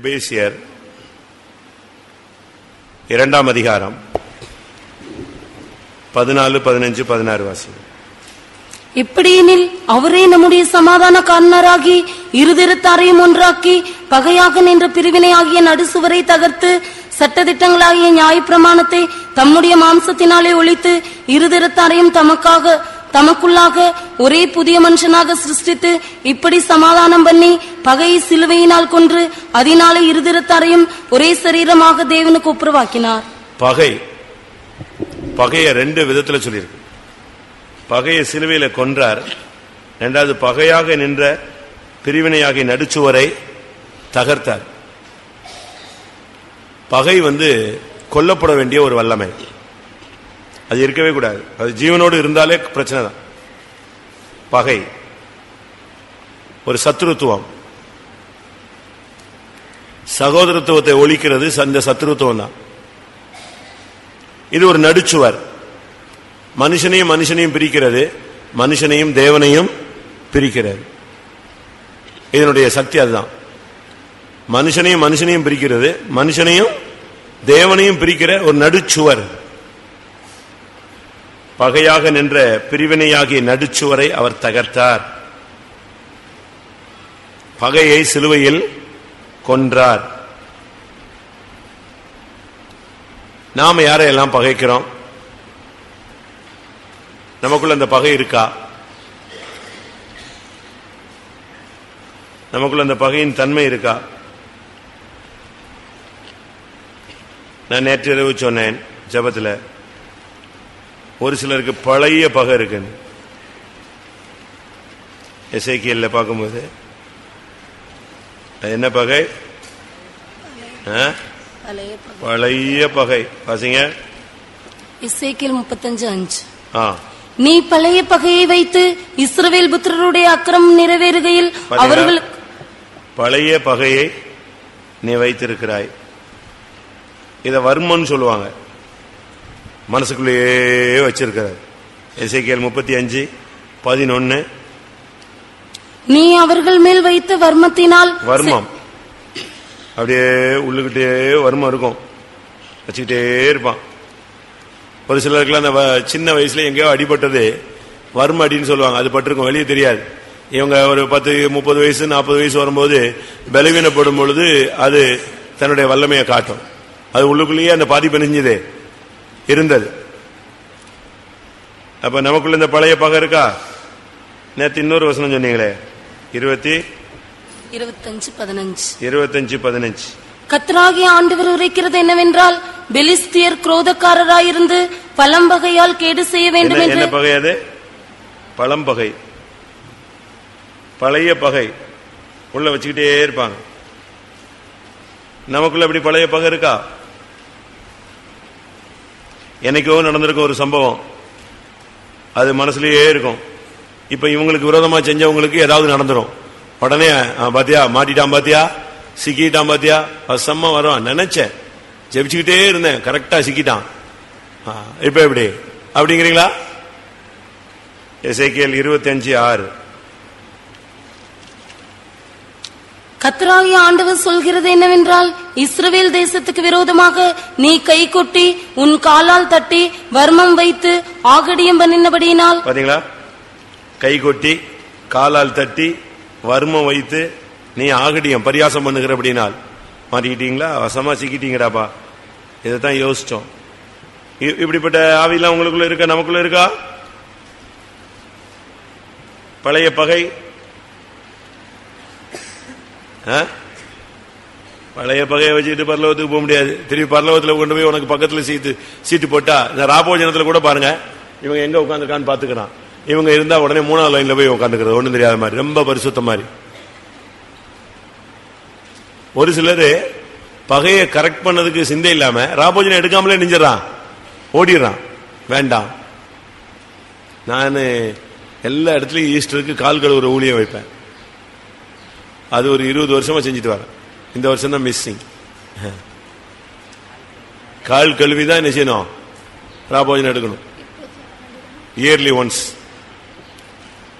எபேசியர் 2ஆம் அதிகாரம் 14, 15, 16 வாசிங்க. இப்படியெனில் அவரே நம்முடைய சமாதான காரணராகி இருதிறத்தாரையும் ஒன்றாக்கி பகையாக நின்ற பிரிவினை ஆகிய நடுசுவரை தகர்த்து சட்டதிட்டங்களாகிய நியாயப்பிரமாணத்தை தம்முடைய மாம்சத்தினாலே ஒழித்து இருதிறத்தாரையும் தமக்குள்ளாக ஒரே புதிய மனுஷனாக சிருஷ்டித்து இப்படி சமாதானம் பண்ணி பகையை சிலுவையினால் கொன்று அதனாலே இருதிறத்தாரையும் ஒரே சரீரமாக தேவனுக்கு ஒப்புரவாக்கினார். பகையை 2 விதத்துல சொல்லியிருக்கு. பகையை சிலுவையில கொன்றார். 2வது பகையாக நின்ற பிரிவினையாகிய நடுச்சுவரை தகர்த்தார். பகை கொல்லப்பட வேண்டிய ஒரு வல்லமை, அது இருக்கவே கூடாது. அது ஜீவனோடு இருந்தாலே பிரச்சனை தான். பகை ஒரு சத்துருத்துவம், சகோதரத்துவத்தை ஒழிக்கிறது அந்த சத்துருத்துவம் தான். இது ஒரு நடுச்சுவர், மனுஷனையும் பிரிக்கிறது, மனுஷனையும் தேவனையும் பிரிக்கிறது. இதனுடைய சக்தி அதுதான். மனுஷனையும் பிரிக்கிறது, மனுஷனையும் தேவனையும் பிரிக்கிற ஒரு நடுச்சுவர். பகையாக நின்ற பிரிவினையாகிய நடுச்சுவரை அவர் தகர்த்தார். பகையை சிலுவையில் கொன்றார். நாம யாரையெல்லாம் பகைக்கிறோம்? நமக்குள்ள அந்த பகை இருக்கா? நமக்குள்ள அந்த பகையின் தன்மை இருக்கா? நான் நேற்று இரவு சொன்னேன் ஜெபத்தில், ஒரு சிலருக்கு பழைய பகை இருக்கு. எசேக்கியேல்ல பார்க்கும்போது என்ன பகை? பழைய பகை. வாசிங்க எசேக்கியேல் 35:5. நீ பழைய பகையை வைத்து இஸ்ரவேல் புத்திரருடைய அக்கிரமம் நிறைவேறுகையில் அவர்கள் பழைய பகையை நீ வைத்திருக்கிறாய். இத வர்மன்னு சொல்லுவாங்க, மனசுக்குள்ளேயே வச்சிருக்கிறார். எசேக்கியேல் 35:11. நீ அவர்கள் மேல் வைத்த வர்மத்தினால், வர்மம் அப்படியே உள்ளுகிட்டே வர்மம் இருக்கும், வச்சுக்கிட்டே இருப்பான். ஒரு சிலருக்குலாம் அந்த சின்ன வயசுல எங்கேயோ அடிபட்டது வர்ம அடின்னு சொல்லுவாங்க, அது பட்டிருக்கும், வெளியே தெரியாது. இவங்க ஒரு 10, 30 வயசு 40 வயசு வரும்போது பலவீனப்படும் பொழுது அது தன்னுடைய வல்லமையை காட்டும். அது உள்ளுக்குள்ளேயே அந்த பாதிப்பு நெஞ்சது இருந்தது. அப்ப நமக்குள்ள இந்த பழைய பகை இருக்கா? நேற்று இன்னொரு வசனம் சொன்னீங்களே, 25:15. கர்த்தராகிய ஆண்டவர் உரைக்கிறது என்னவென்றால், பெலிஸ்தியர் குரோதக்காரராயிருந்து பழம்பகையால் கேடு செய்ய வேண்டும் என்று. என்ன பகை அது? பழம்பகை, பழைய பகை உள்ள வச்சுக்கிட்டே இருப்பாங்க. நமக்குள்ள அப்படி பழைய பகை இருக்கா? என்னைக்கோ நடந்திருக்கும் ஒரு சம்பவம், அது மனசுலயே இருக்கும். இப்ப இவங்களுக்கு விரோதமா செஞ்சவங்களுக்கு ஏதாவது நடந்துரும், உடனே பாத்தியா மாட்டிட்டான், பாத்தியா சிக்கிட்டான், பாத்தியா வசமா வரும். நினைச்சேன், ஜெபிச்சுக்கிட்டே இருந்தேன், கரெக்டா சிக்கிட்டான், இப்ப எப்படி அப்படிங்கிறீங்களா? எசேக்கியேல் 25:6. கர்த்தராகிய ஆண்டவர் சொல்கிறது என்னவென்றால், இஸ்ரவேல் தேசத்துக்கு விரோதமாக நீ கை கொட்டி உன் காலால் தட்டி வர்மம் வைத்து ஆகடியம் பண்ணினபடியினால். பாத்தீங்களா? கை கொட்டி காலால் தட்டி வர்மம் வைத்து நீ ஆகடியம் பரியாசம் பண்ணுகிறபடினால் மாட்டிக்கிட்டீங்களா, வசமா சிக்கிட்டீங்கடாப்பா. இதைத்தான் யோசிச்சோம். இப்படிப்பட்ட ஆவிலாம் உங்களுக்குள்ள இருக்கா? நமக்குள்ள இருக்கா? பழைய பகை, பழைய பகையை வச்சுக்கிட்டு பரலோகத்துக்கு போக முடியாது. திருப்பி பரலோகத்தில் கொண்டு போய் உனக்கு பக்கத்துல சீட்டு போட்டா, இந்த ராபோஜனத்துல கூட பாருங்க, இவங்க எங்க உட்காந்துருக்கான்னு பாத்துக்கிறான். இவங்க இருந்தா உடனே 3வது லைன்ல போய் உட்காந்துக்கிறது, ஒண்ணும் தெரியாத மாதிரி, ரொம்ப பரிசுத்த மாதிரி. ஒரு சிலரு பகையை கரெக்ட் பண்ணதுக்கு சிந்தை இல்லாம ராபோஜனம் எடுக்காமலே நெஞ்சிடறான், ஓடிடுறான். வேண்டாம். நான் எல்லா இடத்துலயும் ஈஸ்டருக்கு கால் கழுவுற ஊழியம் வைப்பேன். அது ஒரு 20 வருஷமா செஞ்சுட்டு வரேன். இந்த வருஷம் தான் மிஸ்ஸிங். கால் கழுவிதான் என்ன செய்யணும்? ராபோஜனம் எடுக்கணும். Early once.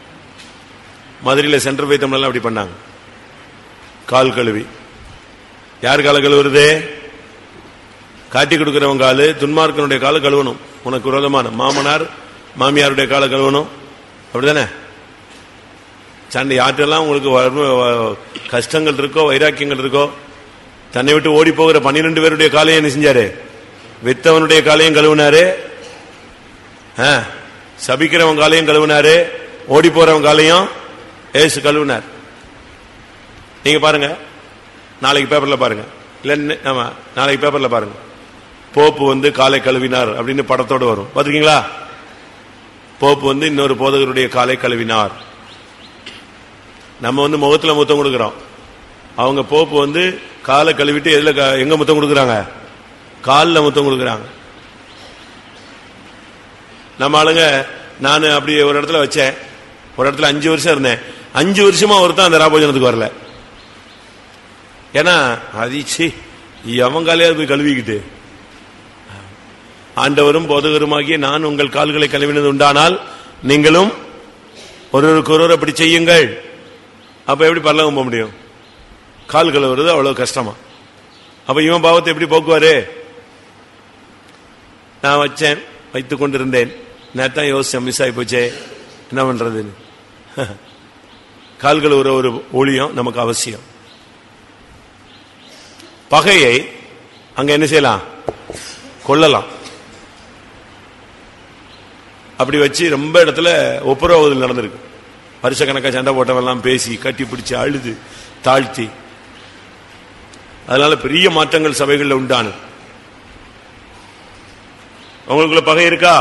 மதுரையில் சென்ட்ரல் வைத்தம்லாம் அப்படி பண்ணாங்க, கால் கழுவி. யார் காலை கழுவுறது? காட்டி கொடுக்கிறவன் காலு, துன்மார்க்கனுடைய காலை கழுவணும். உனக்கு விரோதமான மாமனார் மாமியாருடைய காலை கழுவணும். அப்படிதானே? சண்டை யாற்றெல்லாம் உங்களுக்கு கஷ்டங்கள் இருக்கோ, வைராக்கியங்கள் இருக்கோ, தன்னை விட்டு ஓடி போகிற 12 பேருடைய காலையும் என்ன செஞ்சாரு? வித்தவனுடைய காலையும் கழுவினாரு, சபிக்கிறவன் காலையும் கழுவினாரு, ஓடி போறவன் காலையும் ஏசு கழுவினார். நீங்க பாருங்க, நாளைக்கு பேப்பர்ல பாருங்க, இல்ல ஆமா நாளைக்கு பேப்பர்ல பாருங்க, போப்பு காலை கழுவினார் அப்படின்னு படத்தோடு வரும். பாத்துருக்கீங்களா? போப்பு இன்னொரு போதகருடைய காலை கழுவினார். நம்ம முகத்துல முத்தம் கொடுக்கிறோம், அவங்க போப்பு காலை கழுவிட்டு எதுல எங்க முத்தம் கொடுக்கறாங்க? காலில் முத்தம் கொடுக்கறாங்க. நம்ம ஆளுங்க, நான் அப்படி ஒரு இடத்துல வச்சேன், ஒரு இடத்துல 5 வருஷம் இருந்தேன். 5 வருஷமா ஒருத்தன் அந்த ராபோஜனத்துக்கு வரல. ஏன்னா அதிச்சி எவன் காலையாவது போய் கழுவிக்கிட்டு, ஆண்டவரும் போதகருமாகிய நான் உங்கள் கால்களை கழுவினது உண்டானால் நீங்களும் ஒருவருக்கு அப்படி செய்யுங்கள். அப்ப எப்படி பரலோகம் போக முடியும்? கால் கழுவுறது அவ்வளவு கஷ்டமா? அப்ப இவன் பாவத்தை எப்படி போக்குவாரு? நான் வச்சேன், வைத்துக் கொண்டிருந்தேன், நேத்தான் யோசிச்சேன், மிஸ் ஆகி போச்சே, என்ன பண்றது? கால் கழுவுற ஒரு ஊழியம் நமக்கு அவசியம். பகையை அங்க என்ன செய்யலாம்? கொள்ளலாம். அப்படி வச்சு ரொம்ப இடத்துல ஒப்புரவுதல் நடந்திருக்கு. வருஷக்கணக்கா சண்டை போட்டவெல்லாம் பேசி கட்டி பிடிச்சு அழுது தாழ்த்தி, அதனால பெரிய மாற்றங்கள் சபைகளில் உண்டான. உங்களுக்குள்ள பகை இருக்கா?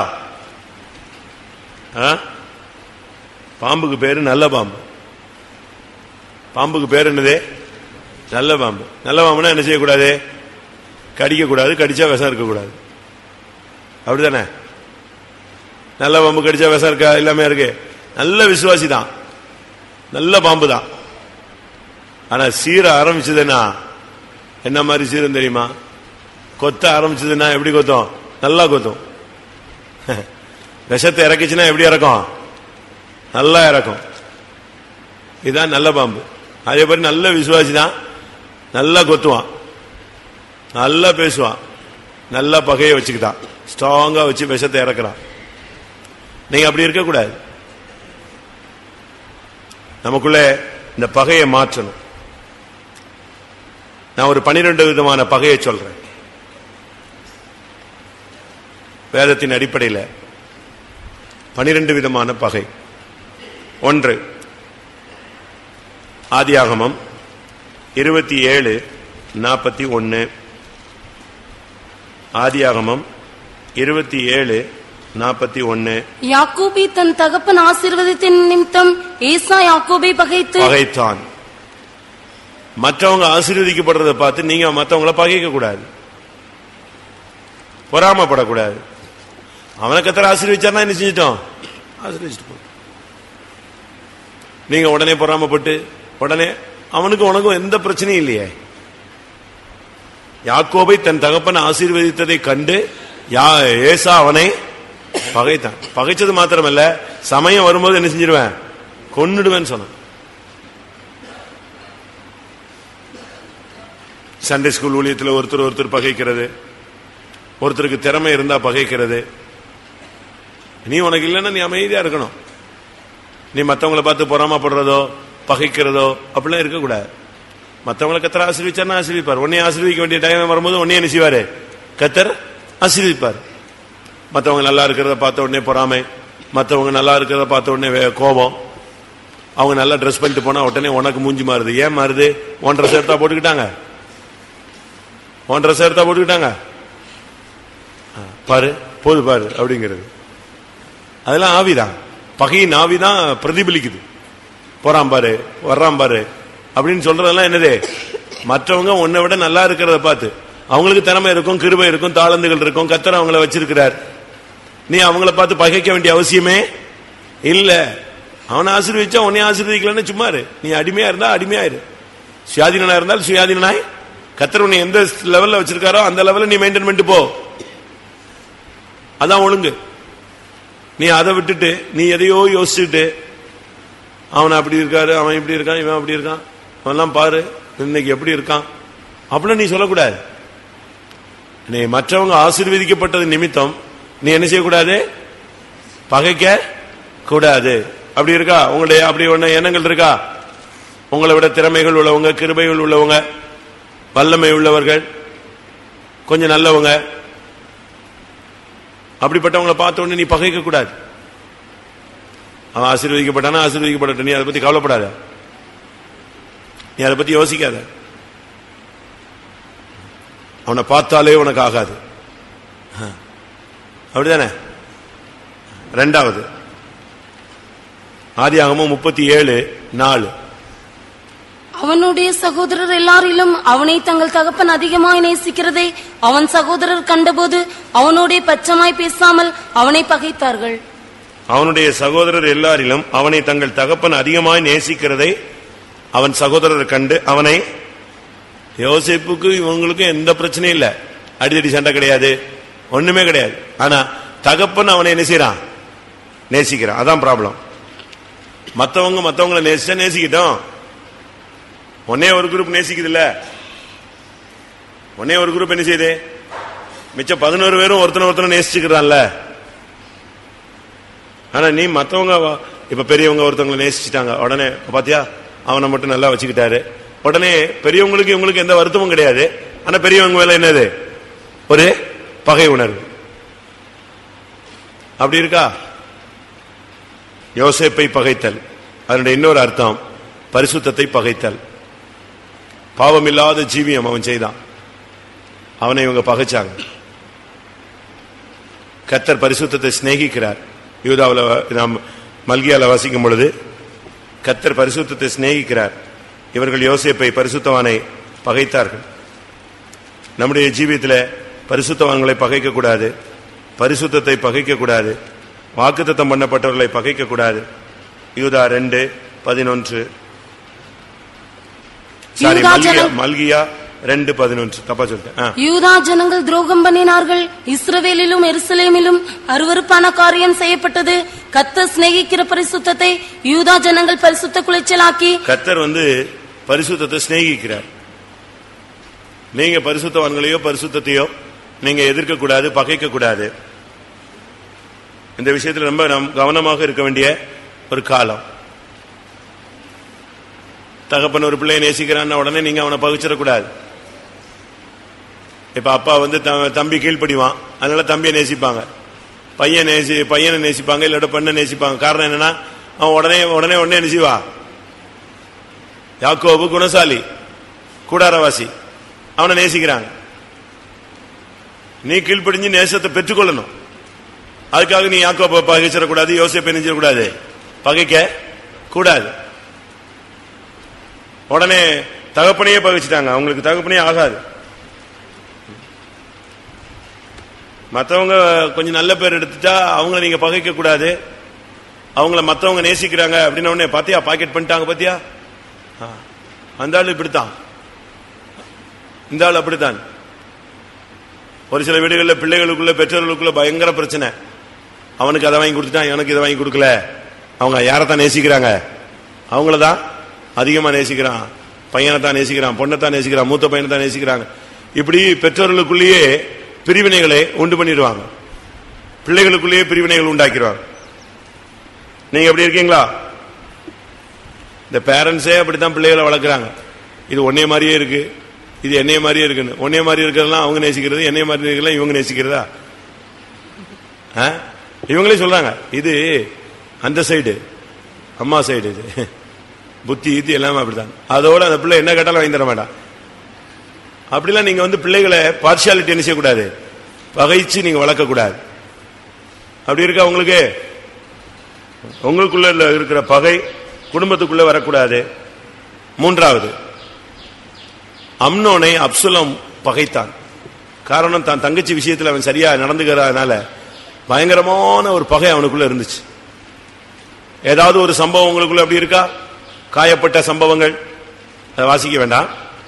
பாம்புக்கு பேரு நல்ல பாம்பு. பாம்புக்கு பேர் என்னது? நல்ல பாம்பு. நல்ல பாம்புனா என்ன செய்யக்கூடாது? கடிக்க கூடாது, கடிச்சா விஷம் இருக்கக்கூடாது. அப்படித்தானே? நல்ல பாம்பு கடிச்சா விஷம் இருக்கா? எல்லாமே இருக்கு. நல்ல விசுவாசி தான், நல்ல பாம்பு தான். ஆனா சீர ஆரம்பிச்சதுன்னா என்ன மாதிரி சீரம் தெரியுமா? கொத்த ஆரம்பிச்சதுன்னா எப்படி கொத்தும்? நல்லா கொத்தும். விஷத்தை இறக்கிச்சுன்னா எப்படி இறக்கும்? நல்லா இறக்கும். இதுதான் நல்ல பாம்பு. அதே மாதிரி நல்ல விசுவாசி தான், நல்லா கொத்துவான், நல்லா பேசுவான், நல்லா பகையை வச்சுக்கிட்டான், ஸ்ட்ராங்கா வச்சு விஷத்தை இறக்குறான். நீங்க அப்படி இருக்கக்கூடாது. நமக்குள்ள இந்த பகையை மாற்றணும். நான் ஒரு 12 விதமான பகையை சொல்றேன் வேதத்தின் அடிப்படையில். 12 விதமான பகை. 1, ஆதியாகமம் 27:41. ஆதியாகமம் 27:41. யாக்கோபு தன் தகப்பன் ஆசீர்வாதத்தின் நிமித்தம் ஏசா யாக்கோபை பகைத்தான். மற்றவங்க ஆசீர்வதிக்கப்படுறதை பார்த்து நீங்க மற்றவங்களை பகைக்க கூடாது, பொறாமப்படக்கூடாது. அவனை கத்தர் ஆசீர்வதிச்சார்னா என்ன செஞ்சிட்டோம்? ஆசீர்வதிச்சுட்டு போ. நீங்க உடனே பொறாமப்பட்டு உடனே அவனுக்கு உனக்கும் எந்த பிரச்சனையும் இல்லையே. யாக்கோபை தன் தகப்பன் ஆசீர்வதித்ததை கண்டு ஏசா அவனை பகைத்தான். பகைச்சது மாத்திரமல்ல, சமயம் வரும்போது என்ன செஞ்சிருவேன்? கொன்னுடுவேன்னு சொன்னான். சண்டே ஸ்கூல் ஊழியத்தில் ஒருத்தர் பகைக்கிறது, ஒருத்தருக்கு திறமை இருந்தா பகைக்கிறது. நீ உனக்கு இல்லைன்னா நீ அமைதியா இருக்கணும். நீ மற்றவங்களை பார்த்து பொறாமப்படுறதோ பகைக்கிறதோ அப்படிலாம் இருக்கக்கூடாது. மற்றவங்களை கத்தர் ஆசீர்விச்சார்னா ஆசீர்விப்பார். உன்னைய ஆசீர்விக்க வேண்டிய டைம் வரும்போது உன்னைய என்ன செய்வாரு? கத்தர் ஆசீர்விப்பார். மற்றவங்க நல்லா இருக்கிறத பார்த்த உடனே பொறாமை, மற்றவங்க நல்லா இருக்கிறத பார்த்த உடனே கோபம், அவங்க நல்லா ட்ரெஸ் பண்ணிட்டு போனா உடனே உனக்கு மூஞ்சி மாறுது. ஏன் மாறுது? 1.5 சேர்த்தா போட்டுக்கிட்டாங்க, 1.5 சேர்த்தா போட்டுக்கிட்டாங்க, பாரு போது பாரு அப்படிங்கிறது. அதெல்லாம் ஆவிதான், பகையின் ஆவிதான் பிரதிபலிக்குது. போறான் பாரு, வர்றான் பாரு அப்படின்னு சொல்றதெல்லாம் என்னது? மற்றவங்க உன்னை விட நல்லா இருக்கிறத பார்த்து, அவங்களுக்கு திறமை இருக்கும், கிருபை இருக்கும், தாளந்துகள் இருக்கும், கர்த்தர் அவங்கள வச்சிருக்கிறார். நீ அவங்கள பார்த்து பகைக்க வேண்டிய அவசியமே இல்ல. அவனை ஆசீர்வதிச்சா உன்னை ஆசீர்வதிக்கலன்னு சும்மா இரு. நீ அடிமையா இருந்தா அடிமையாயிரு, சுயாதீனா இருந்தால் சுயாதீனாய். கர்த்தர் உன்னை எந்த லெவல்ல வச்சிருக்காரோ அந்த லெவல்ல நீ மெயின்டைன் பண்ணிட்டு போ. அதான் ஒழுங்கு. நீ அதை விட்டுட்டு நீ எதையோ யோசிச்சுட்டு அவன் அப்படி இருக்காரு, அவன் இப்படி இருக்கான், இவன் அப்படி இருக்கான், அவன்லாம் பாரு இன்னைக்கு எப்படி இருக்கான் அப்படின்னா நீ சொல்லக்கூடாது. நீ மற்றவங்க ஆசீர்வதிக்கப்பட்டது நிமித்தம் நீ என்ன செய்யக்கூடாது? பகைக்க கூடாது. அப்படி இருக்கா உங்களுடைய? அப்படி ஒண்ணு எண்ணங்கள் இருக்கா? உங்களை விட திறமைகள் உள்ளவங்க, கிருபைகள் உள்ளவங்க, வல்லமை உள்ளவர்கள், கொஞ்சம் நல்லவங்க, அப்படிப்பட்டவங்களை பார்த்த உடனே நீ பகைக்க கூடாது. அவன் ஆசீர்வதிக்கப்பட்டானா ஆசீர்வதிக்கப்படட்டும், நீ அதை பத்தி கவலைப்படாத, நீ அதை பத்தி யோசிக்காத. அவனை பார்த்தாலே உனக்கு ஆகாது. அப்படிதானே? இரண்டாவது ஆதியாகமம் 37:4. அவனுடைய சகோதரர் எல்லாரிலும் அவனை தங்கள் தகப்பன் அதிகமாய் நேசிக்கிறதை அவன் சகோதரர் கண்டபோது அவனோட பச்சமாய் பேசாமல் அவனை பகைத்தார்கள். அவனுடைய சகோதரர் எல்லாரிலும் அவனை தங்கள் தகப்பன் அதிகமாய் நேசிக்கிறதை அவன் சகோதரர் கண்டு அவனை, யோசேப்புக்கு இவங்களுக்கு எந்த பிரச்சனையும் இல்ல, அடிதடி சண்டை கிடையாது, ஒண்ணுமே கிடையாது. ஆனா தகப்பன் அவனை என்ன செய்யறான்? நேசிக்கிறான். அதான் ப்ராப்ளம். மத்தவங்களை நேசிச்சா நேசிக்கிட்டோம். ஒன்னே ஒரு குரூப் நேசிக்குது இல்ல, ஒன்னே ஒரு குரூப் என்ன செய்யுது? மிச்சம் 11 பேரும் ஒருத்தனை நேசிச்சுக்கிறான்ல. ஆனா நீ மத்தவங்க, இப்ப பெரியவங்க ஒருத்தவங்களை நேசிச்சுட்டாங்க, உடனே பாத்தியா அவனை மட்டும் நல்லா வச்சுக்கிட்டாரு, உடனே பெரியவங்களுக்கு இவங்களுக்கு எந்த வருத்தமும் கிடையாது. ஆனா பெரியவங்க மேல என்னது? ஒரு பகை உணர்வு. அப்படி இருக்கா? யோசேப்பை பகைத்தல், அதனுடைய இன்னொரு அர்த்தம் பரிசுத்தத்தை பகைத்தல். பாவம் இல்லாத ஜீவியம் அவன் செய்தான், அவனை இவங்க பகைச்சாங்க. கர்த்தர் பரிசுத்தத்தை சிநேகிக்கிறார். யூதாவில் நாம் மல்கியால வாசிக்கும் பொழுது கர்த்தர் பரிசுத்தத்தை சிநேகிக்கிறார். இவர்கள் யோசேப்பை பரிசுத்தவானை பகைத்தார்கள். நம்முடைய ஜீவியத்தில் பரிசுத்தவான்களை பகைக்க கூடாது, பரிசுத்தத்தை பகைக்க கூடாது, வாக்குத்தத்தம் பண்ணப்பட்டவர்களை பகைக்க கூடாது. யூதா 2:11. மல்கியா 2:11. தப்பா சொல்லிட்டேன். யூதா ஜனங்கள் துரோகம் பண்ணினார்கள், இஸ்ரவேலிலும் எருசலேமிலும் அருவருப்பான காரியம் செய்யப்பட்டது. கர்த்தர் சிநேகிக்கிற பரிசுத்தத்தை யூதா ஜனங்கள் பரிசுத்த குலைச்சலாக்கி. கர்த்தர் பரிசுத்தத்தை சிநேகிக்கிறார். நீங்க பரிசுத்தவான்களையோ பரிசுத்தையோ நீங்க எதிர்க்க கூடாது, பகைக்க கூடாது. இந்த விஷயத்தில் ரொம்ப கவனமாக இருக்க வேண்டிய ஒரு காலம். தகப்பன் ஒரு பிள்ளையை நேசிக்கிறான்னு உடனே நீங்க அவனை பகிச்சிடக்கூடாது. இப்ப அப்பா தம்பி கீழ்ப்படிவான், அதனால தம்பியை நேசிப்பாங்க, பையனை நேசிப்பாங்க, இல்ல பெண்ணை நேசிப்பாங்க. காரணம் என்னன்னா அவன் உடனே நேசிவா. யாக்கோபு குணசாலி, கூடாரவாசி, அவனை நேசிக்கிறாங்க. நீ கீழ்ப்படிஞ்சு நேசத்தை பெற்றுக்கொள்ளணும். அதுக்காக நீ யாக்கோபை பகைச்சிடக்கூடாது, யோசேப்பை நெஞ்சிடக்கூடாது, பகைக்க கூடாது. உடனே தகப்பனையே பகைச்சிட்டாங்க, அவங்களுக்கு தகப்பனே ஆகாது. மற்றவங்க கொஞ்சம் நல்ல பேர் எடுத்துட்டா அவங்கள நீங்க பகைக்க கூடாது. அவங்கள மற்றவங்க நேசிக்கிறாங்க அப்படின்னு உடனே பாத்தியா பாக்கெட் பண்ணிட்டாங்க, பாத்தியா அந்த ஆள் இப்படித்தான், இந்த ஆள் அப்படித்தான். ஒரு சில வீடுகளில் பிள்ளைகளுக்குள்ள பெற்றோர்களுக்குள்ள பயங்கர பிரச்சனை. அவனுக்கு அதை வாங்கி கொடுத்துட்டான், எனக்கு இதை வாங்கி கொடுக்கல. அவங்க யாரைத்தான் நேசிக்கிறாங்க? அவங்களதான் அதிகமா நேசிக்கிறான். பையனை தான் நேசிக்கிறான், பொண்ணை தான் நேசிக்கிறான், மூத்த பையனை தான் நேசிக்கிறாங்க. இப்படி பெற்றோர்களுக்குள்ளேயே பிரிவினைகளை உண்டு பண்ணிடுவாங்க, பிள்ளைகளுக்குள்ளேயே பிரிவினைகள் உண்டாக்கிடுவாங்க. நீங்க எப்படி இருக்கீங்களா? இந்த பேரண்ட்ஸே அப்படித்தான் பிள்ளைகளை வளர்க்குறாங்க. இது ஒன்னே மாதிரியே இருக்கு, இது என்னைய மாதிரியே இருக்குன்னு. ஒன்னே மாதிரி இருக்கிறதெல்லாம் அவங்க நேசிக்கிறது, என்னைய மாதிரி இருக்கலாம் இவங்க நேசிக்கிறதா? இவங்களே சொல்றாங்க இது அந்த சைடு, அம்மா சைடு, இது புத்தி ஈத்தி எல்லாமே அப்படித்தான். அதோட அந்த பிள்ளை என்ன கேட்டாலும் வாங்கி தர மாட்டான். அப்படிலாம் நீங்க பிள்ளைகளை பார்ஷியாலிட்டி என்ன செய்யக்கூடாது, பகைச்சு நீங்க வளர்க்க கூடாது. அப்படி இருக்கா உங்களுக்கு? உங்களுக்குள்ள இருக்கிற பகை குடும்பத்துக்குள்ள வரக்கூடாது. மூன்றாவது, அம்னோனை அப்சலோம் பகைத்தான். காரணம் தான் தங்கச்சி விஷயத்தில் அவன் சரியா நடந்துக்கிறதுனால பயங்கரமான ஒரு பகை அவனுக்குள்ள இருந்துச்சு. ஏதாவது ஒரு சம்பவம் உங்களுக்குள்ள அப்படி இருக்கா? காயப்பட்ட சம்பவங்கள் அதை வாசிக்க வேண்டாம்.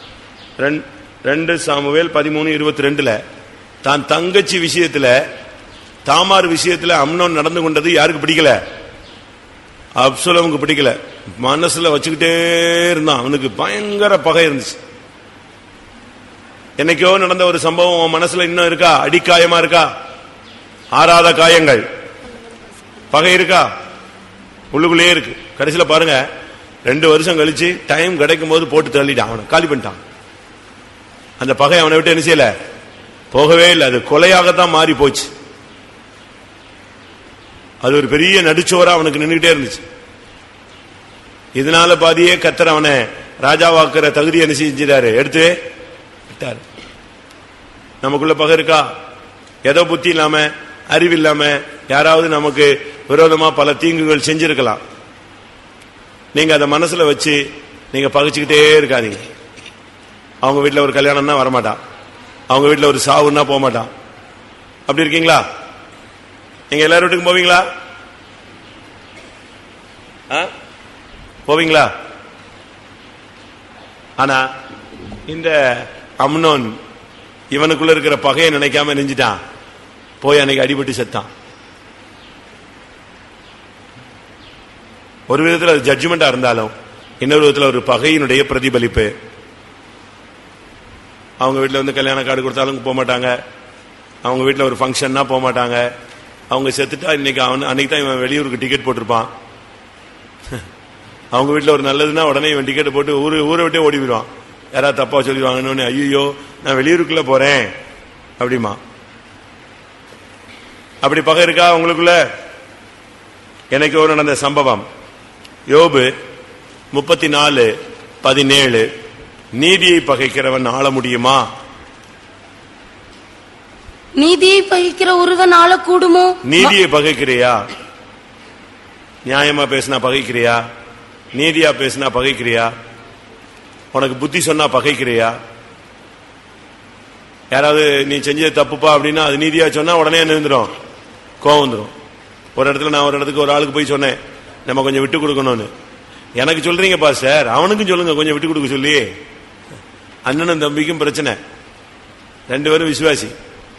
2 சாமுவேல் 13:22 தான் தங்கச்சி விஷயத்துல, தாமார் விஷயத்துல அம்னோன் நடந்து கொண்டது யாருக்கு பிடிக்கல? அப்சலோமுக்கு பிடிக்கல. மனசுல வச்சுக்கிட்டே இருந்தான், அவனுக்கு பயங்கர பகை இருந்துச்சு. என்னைக்கோ நடந்த ஒரு சம்பவம் உன் மனசுல இன்னும் இருக்கா? அடிக்காயமா இருக்கா? ஆறாத காயங்கள், பகை இருக்கா? உள்ளுக்குள்ளே இருக்கு. கடைசியில பாருங்க, 2 வருஷம் கழிச்சு டைம் கிடைக்கும் போது போட்டு தள்ளிட்டான், அவனை காலி பண்ணிட்டான். அந்த பகை அவனை விட்டு என்ன செய்யல, போகவே இல்லை. அது கொலையாகத்தான் மாறி போச்சு. அது ஒரு பெரிய நடுச்சுவரா அவனுக்கு நின்றுகிட்டே இருந்துச்சு. இதனால பாதியே கர்த்தர் அவனை ராஜாவாக்குற தகுதி என்ன செஞ்சிட்டாரு, எடுத்து விட்டாரு. நமக்குள்ள பகை இருக்கா? ஏதோ புத்தி இல்லாம, அறிவில்லாம யாராவது நமக்கு விரோதமா பல தீங்குகள் செஞ்சிருக்கலாம். நீங்க அதை மனசுல வச்சு நீங்க பகைச்சுக்கிட்டே இருக்காதீங்க. அவங்க வீட்டுல ஒரு கல்யாணம்னா வரமாட்டான், அவங்க வீட்டுல ஒரு சாவுன்னா போக மாட்டான். அப்படி இருக்கீங்களா? நீங்க எல்லாரும் வீட்டுக்கும் போவீங்களா? போவீங்களா? ஆனா இந்த அம்னோன் இவனுக்குள்ள இருக்கிற பகையை நினைக்காம நெஞ்சிட்டான், போய் அன்னைக்கு அடிபட்டு செத்தான். ஒரு விதத்தில் அது ஜட்ஜ்மெண்டா இருந்தாலும் இன்னொரு விதத்தில் ஒரு பகையினுடைய பிரதிபலிப்பு. அவங்க வீட்டில் வந்து கல்யாண கார்டு கொடுத்தாலும் போக மாட்டாங்க, அவங்க வீட்டில் ஒரு ஃபங்க்ஷன்னா போக மாட்டாங்க. அவங்க செத்துட்டா இன்னைக்கு அன்னைக்கு தான் இவன் வெளியூருக்கு டிக்கெட் போட்டிருப்பான். அவங்க வீட்டில் ஒரு நல்லதுன்னா உடனே இவன் டிக்கெட் போட்டு ஊரை விட்டே ஓடி போயிடுவான். யாராவது தப்பா சொல்லிடுவாங்கன்னு, ஐயோ நான் வெளியூருக்குள்ள போறேன் அப்படிமா. அப்படி பகை இருக்கா உங்களுக்குள்ள? எனக்கு ஒரு நடந்த சம்பவம், யோபு 34:17, நீதியை பகைக்கிறவன் ஆள முடியுமா? நீதியை பகைக்கிற ஒருவன் ஆளக்கூடுமோ? நீதியை பகைக்கிறியா? நியாயமா பேசினா பகைக்கிறியா? நீதியா பேசினா பகைக்கிறியா? உனக்கு புத்தி சொன்னா பகைக்கிறியா? யாராவது நீ செஞ்சது தப்புப்பா அப்படின்னா அது நீதியா சொன்னா உடனே என்ன வந்துடும், கோவம் வந்துடும். ஒரு இடத்துல நான் ஒரு இடத்துக்கு ஒரு ஆளுக்கு போய் சொன்னேன், நம்ம கொஞ்சம் விட்டு கொடுக்கணும்னு. எனக்கு சொல்றீங்கப்பா சார், அவனுக்கும் சொல்லுங்க கொஞ்சம் விட்டு கொடுக்க சொல்லி. அண்ணனும் தம்பிக்கும் பிரச்சனை, 2 பேரும் விசுவாசி,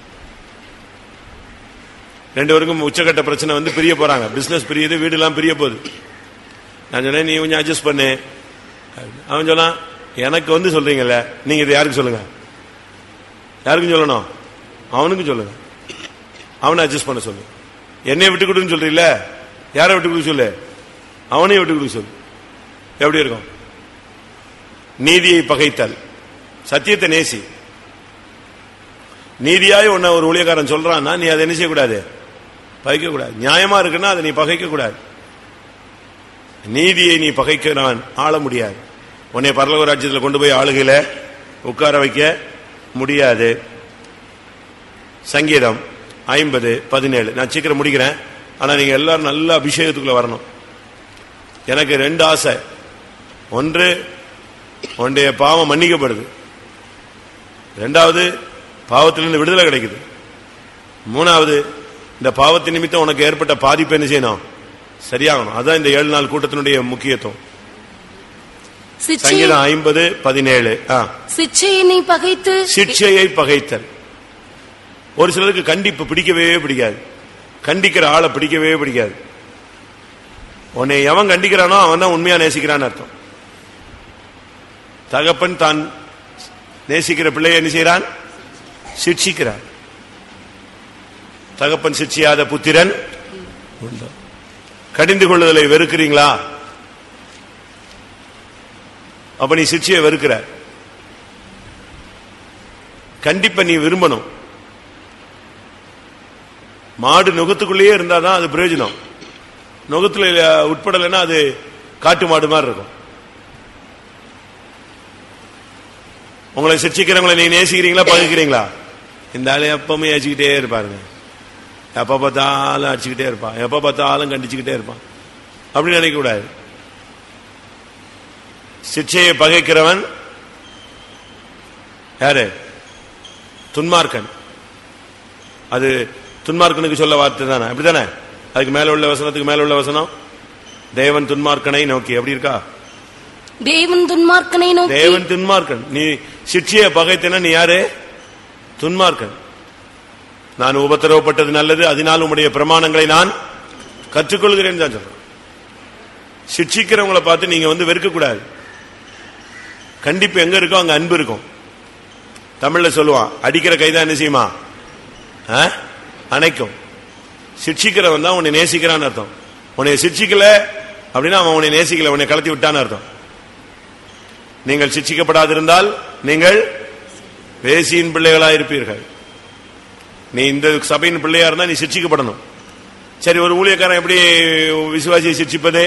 2 பேருக்கும் உச்சகட்ட பிரச்சனை வந்து பிரிய போறாங்க. பிசினஸ் பிரியுது, வீடு எல்லாம் பிரிய போகுது. நான் சொன்னேன், நீ கொஞ்சம் அட்ஜஸ்ட் பண்ணு. அவன் சொன்னான், எனக்கு வந்து சொல்றீங்கல்ல, நீங்க இதை யாருக்கு சொல்லுங்க? யாருக்கும் சொல்லணும்? அவனுக்கும் சொல்லுங்க. அவனை அட்ஜஸ்ட் பண்ண சொல்லு. என்னைய விட்டு கொடுன்னு சொல்றீல்ல, யாரை விட்டு கொடுக்க சொல்லு? அவனையும் விட்டு கொடுக்க சொல்லு. எப்படி இருக்கும்? நீதியை பகைத்தல், சத்தியத்தை நேசி. நீதியாய் உன்னை ஒரு ஊழியக்காரன் சொல்றான்னா நீ அதை என்ன செய்யக்கூடாது, பகைக்க கூடாது. நியாயமா இருக்குன்னா அதை நீ பகைக்க கூடாது. நீதியை நீ பகைக்கிறவன் ஆள முடியாது. உன்னை பரலோக ராஜ்யத்தில் கொண்டு போய் ஆளுகையில உட்கார வைக்க முடியாது. சங்கீதம் 50:17. நான் சீக்கிரம் முடிக்கிறேன், ஆனா நீங்க எல்லாரும் நல்ல அபிஷேகத்துக்குள்ள வரணும். எனக்கு 2 ஆசை. ஒன்று, உன்னுடைய பாவம் மன்னிக்கப்படுது. 2வது, பாவத்திலிருந்து விடுதலை கிடைக்குது. 3வது, இந்த பாவத்தின் நிமித்தம் உனக்கு ஏற்பட்ட பாதிப்பு என்ன செய்யணும், சரியாகணும். அதான் இந்த 7 நாள் கூட்டத்தினுடைய முக்கியத்துவம். சங்கீதம் 50:17. சிட்சையை பகைத்து, சிட்சையை பகைத்தல். ஒரு சிலருக்கு கண்டிப்பு பிடிக்கவே பிடிக்காது, கண்டிக்கிற ஆளை பிடிக்கவே பிடிக்காது. உன்னை எவன் கண்டிக்கிறானோ அவன் தான் உண்மையா நேசிக்கிறான்னு அர்த்தம். தகப்பன் தான் நேசிக்கிற பிள்ளையை என்ன செய்யறான், சிட்சிக்கிறான். தகப்பன் சிட்சியாத புத்திரன் உண்டு. கடிந்து கொள்ளுதலை வெறுக்கிறீங்களா? அப்ப நீ சிட்சியை வெறுக்கிற. கண்டிப்பா நீ விரும்பணும். மாடு நுகத்துக்குள்ளேயே இருந்தாதான் அது பிரயோஜனம். நுகத்துல உட்படலைன்னா அது காட்டு மாடு மாதிரி இருக்கும். உங்களை சிட்சிக்கிறவங்களை நீங்க நேசிக்கிறீங்களா, பகைக்கிறீங்களா? இந்த ஆளு எப்பவுமே அடிச்சுக்கிட்டே இருப்பாருங்க, எப்ப பார்த்தாலும் அடிச்சுக்கிட்டே இருப்பான், எப்ப பார்த்தாலும் கண்டிச்சுக்கிட்டே இருப்பான் அப்படின்னு நினைக்க கூடாது. சிட்சையை பகைக்கிறவன் யாரு? துன்மார்க்கன். அது துன்மார்க்கனுக்கு சொல்ல வார்த்தை தானே, அப்படித்தானே? அதுக்கு மேல உள்ள வசனத்துக்கு மேல உள்ள வசனம், தேவன் துன்மார்க்கனை நோக்கி. அப்படி இருக்கா? தேவன் துன்மார்க்கனை நோக்கி. தேவன் துன்மார்க்கன். நீ சிட்சையை பகைத்தன நீ யாரு? துன்மார்க்கன். நான் உபத்திரவப்பட்டது நல்லது, அதனால் உம்முடைய பிரமாணங்களை நான் கற்றுக்கொள்கிறேன் தான் சொல்றேன். சிட்சிக்கிறவங்களை பார்த்து நீங்க வந்து வெறுக்க கூடாது. கண்டிப்பு எங்க இருக்கோ அங்க அன்பு இருக்கும். தமிழ்ல சொல்லுவான், அடிக்கிற கைதான் என்ன செய்யுமா? அணைக்கும். சிக்ஷிக்கிறவன் தான் உன்னை நேசிக்கிறான்னு அர்த்தம். உன்னை சிக்ஷிக்கல அப்படின்னா அவன் உன்னை நேசிக்கல, உன்னை கலத்தி விட்டான்னு அர்த்தம். நீங்கள் சிக்ஷிக்கப்படாதிருந்தால் நீங்கள் வேசியின் பிள்ளைகளாயிருப்பீர்கள். நீ இந்த சபையின் பிள்ளையா இருந்தா நீ சிக்ஷிக்கப்படணும். சரி, ஒரு ஊழியக்காரன் எப்படி விசுவாசியை சிக்ஷிப்பது?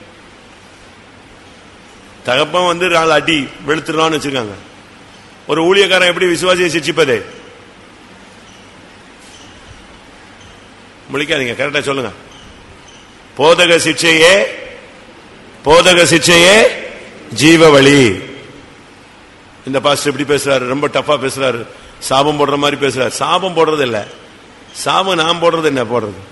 தகப்பன் வந்து நாலு அடி வெளுத்துறான்னு வச்சிருக்காங்க. ஒரு ஊழியக்காரன் எப்படி விசுவாசியை சிக்ஷிப்பது? முழிக்காதீங்க, கரெக்டா சொல்லுங்க. போதக சிக்ஷையே ஜீவ வழி. இந்த பாஸ்டர் எப்படி பேசுறாரு? ரொம்ப டஃபா பேசுறாரு, சாபம் போடுற மாதிரி பேசுறாரு. சாபம் போடுறது இல்ல, சாபம் நான் போடுறது என்ன போடுறது?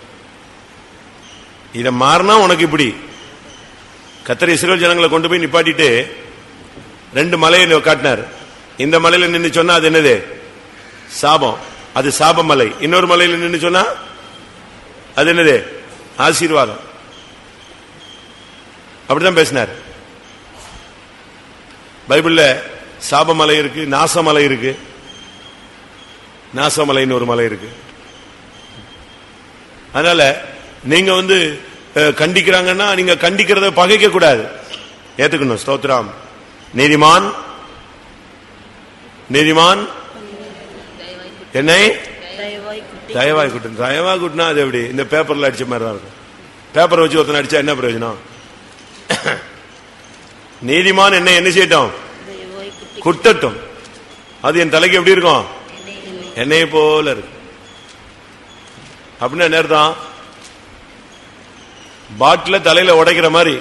இத மாறினா உனக்கு இப்படி. கர்த்தர் இஸ்ரவேல் ஜனங்களை கொண்டு போய் நிப்பாட்டிட்டு 2 மலையை காட்டினார். இந்த மலையில நின்று சொன்னா அது என்னது? சாபம், அது சாப மலை. இன்னொரு மலையில நின்று சொன்னா அது என்னது? ஆசீர்வாதம். அப்படிதான் பேசினார். பைபிள்ல சாபமலை இருக்கு, நாசமலை இருக்கு. நாசமலைன்னு ஒரு மலை இருக்கு. அதனால நீங்க வந்து கண்டிக்கிறாங்கன்னா நீங்க கண்டிக்கிறத பகைக்க கூடாது, ஏத்துக்கணும். ஸ்தோத்திரம். நீதிமான் என்னை தயவாய் குட்டு. தயவாய் குட்டுனா அது எப்படி? இந்த பேப்பர்ல அடிச்ச மாதிரி தான் இருக்கும். பேப்பரை வச்சு ஒருத்தனை அடிச்சா என்ன பிரயோஜனம்? நீதிமான் என்ன செய்யட்டும்? குட்டட்டும். அது என் தலைக்கு எப்படி இருக்கும்? என்னைய போல இருக்கு. அப்படின்னா என்ன அர்த்தம்? பாட்டில தலையில உடைக்கிற மாதிரி.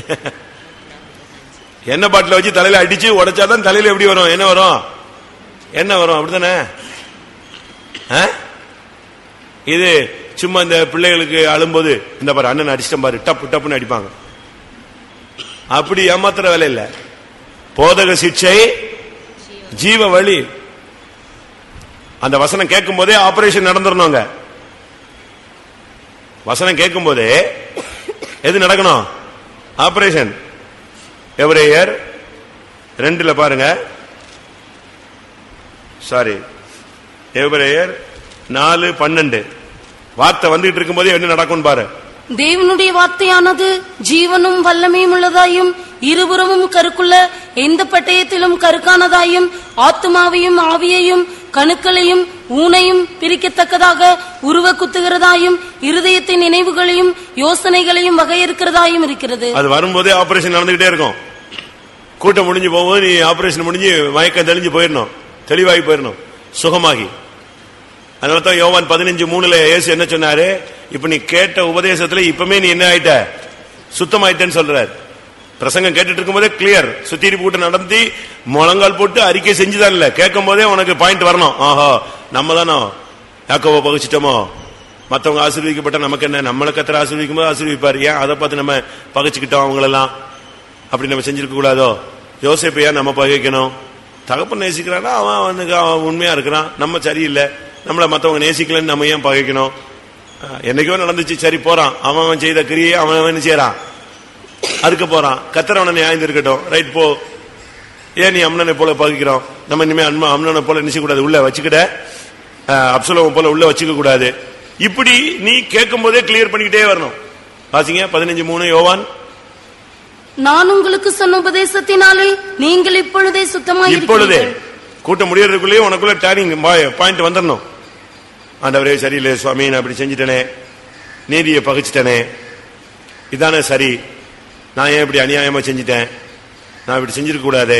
என்ன பாட்டில வச்சு தலையில அடிச்சு உடைச்சாதான் தலையில எப்படி வரும்? என்ன வரும்? அப்படித்தானே? இது சும்மா இந்த பிள்ளைகளுக்கு அழும்போது இந்த பாரு அண்ணன் அடிச்சிட்டேன் பாரு, டப்பு டப்புன்னு அடிப்பாங்க. அப்படி ஏமாத்துற வேலை இல்ல. போதக சிக்ஷை ஜீவ வழி. அந்த வசனம் கேட்கும் போதே ஆபரேஷன் நடந்துடணுங்க. வசனம் கேட்கும் போதே எது நடக்கணும்? ஆபரேஷன். எபிரேயர் 2 பாருங்க. சாரி, எபிரேயர் 4:12 வார்த்தை வந்துட்டு இருக்கும் போதே என்ன நடக்கும் பாரு. தேவனுடைய வார்த்தையானது ஜீவனும் வல்லமையும் உள்ளதாயும் இருபுறமும் கருக்குள்ள எந்த பட்டயத்திலும் கருக்கானதாயும் ஆத்துமாவையும் ஆவியையும் கணுக்களையும் ஊனையும் பிரிக்கத்தக்கதாக உருவ குத்துகிறதாயும் இருதயத்தின் நினைவுகளையும் யோசனைகளையும் வகையிருக்கிறதாயும் இருக்கிறது. அது வரும்போதே ஆபரேஷன் நடந்துகிட்டே இருக்கும். கூட்டம் முடிஞ்சு போகும்போது நீ ஆபரேஷன் முடிஞ்சு மயக்கம் தெளிஞ்சு போயிடணும், தெளிவாகி போயிடணும், சுகமாகி. அதனாலதான் யோவான் 15:3 இயேசு என்ன சொன்னாரு? இப்ப நீ கேட்ட உபதேசத்துல இப்பமே நீ என்ன ஆயிட்ட? சுத்தமாயிட்டேன்னு சொல்றாரு. பிரசங்கம் கேட்டுட்டு இருக்கும் போதே கிளியர், சுத்திரிப்பு கூட்டம் நடத்தி முழங்கால் போட்டு அறிக்கை செஞ்சுதான் இல்ல, கேட்கும் போதே உனக்கு பாயிண்ட் வரணும். ஆஹா, நம்ம தானோ யாக்கோபை பகைச்சிட்டோமோ, மற்றவங்க ஆசீர்வதிக்கப்பட்ட நமக்கு என்ன? நம்மளை கர்த்தர் ஆசீர்வதிக்கும் போது ஆசீர்விப்பார். ஏன் அதை பார்த்து நம்ம பகைச்சுக்கிட்டோம் அவங்களெல்லாம்? அப்படி நம்ம செஞ்சிருக்க கூடாதோ? யோசேப்பை ஏன் நம்ம பகைக்கணும்? தகப்பன் நேசிக்கிறானா அவன் உண்மையா இருக்கிறான், நம்ம சரியில்லை, நம்மளை மற்றவங்க நேசிக்கலன்னு நம்ம ஏன் பகைக்கணும்? என்னைக்கோ நடந்துச்சு, சரி போறான், அவன் செய்த கிரியை அவன் செய்யறான், அதுக்கு போறான். கர்த்தர் அவனை நியாயம் இருக்கட்டும், ரைட் போ. ஏன் நீ அம்னனை போல பகைக்கிறோம்? நம்ம இனிமே அம்னனை போல நினைச்ச கூடாது, உள்ள வச்சுக்கிட்ட அப்சலோம் போல உள்ள வச்சுக்க கூடாது. இப்படி நீ கேட்கும் போதே கிளியர் பண்ணிக்கிட்டே வரணும். வாசிங்க 15:3 யோவான். நான் உங்களுக்கு சொன்ன உபதேசத்தினாலே நீங்கள் இப்பொழுதே சுத்தமாக இப்பொழுதே கூட்டம் முடியறதுக்குள்ளேயே உனக்குள்ள டேர்னிங் பாயிண்ட் வந்துடணும். ஆண்டவரே சரியில்லை சுவாமி, நான் அப்படி செஞ்சுட்டேனே, நீதியை பகிச்சிட்டேனே, இதானே சரி, நான் ஏன் இப்படி அநியாயமா செஞ்சுட்டேன், நான் இப்படி செஞ்சிருக்க கூடாது,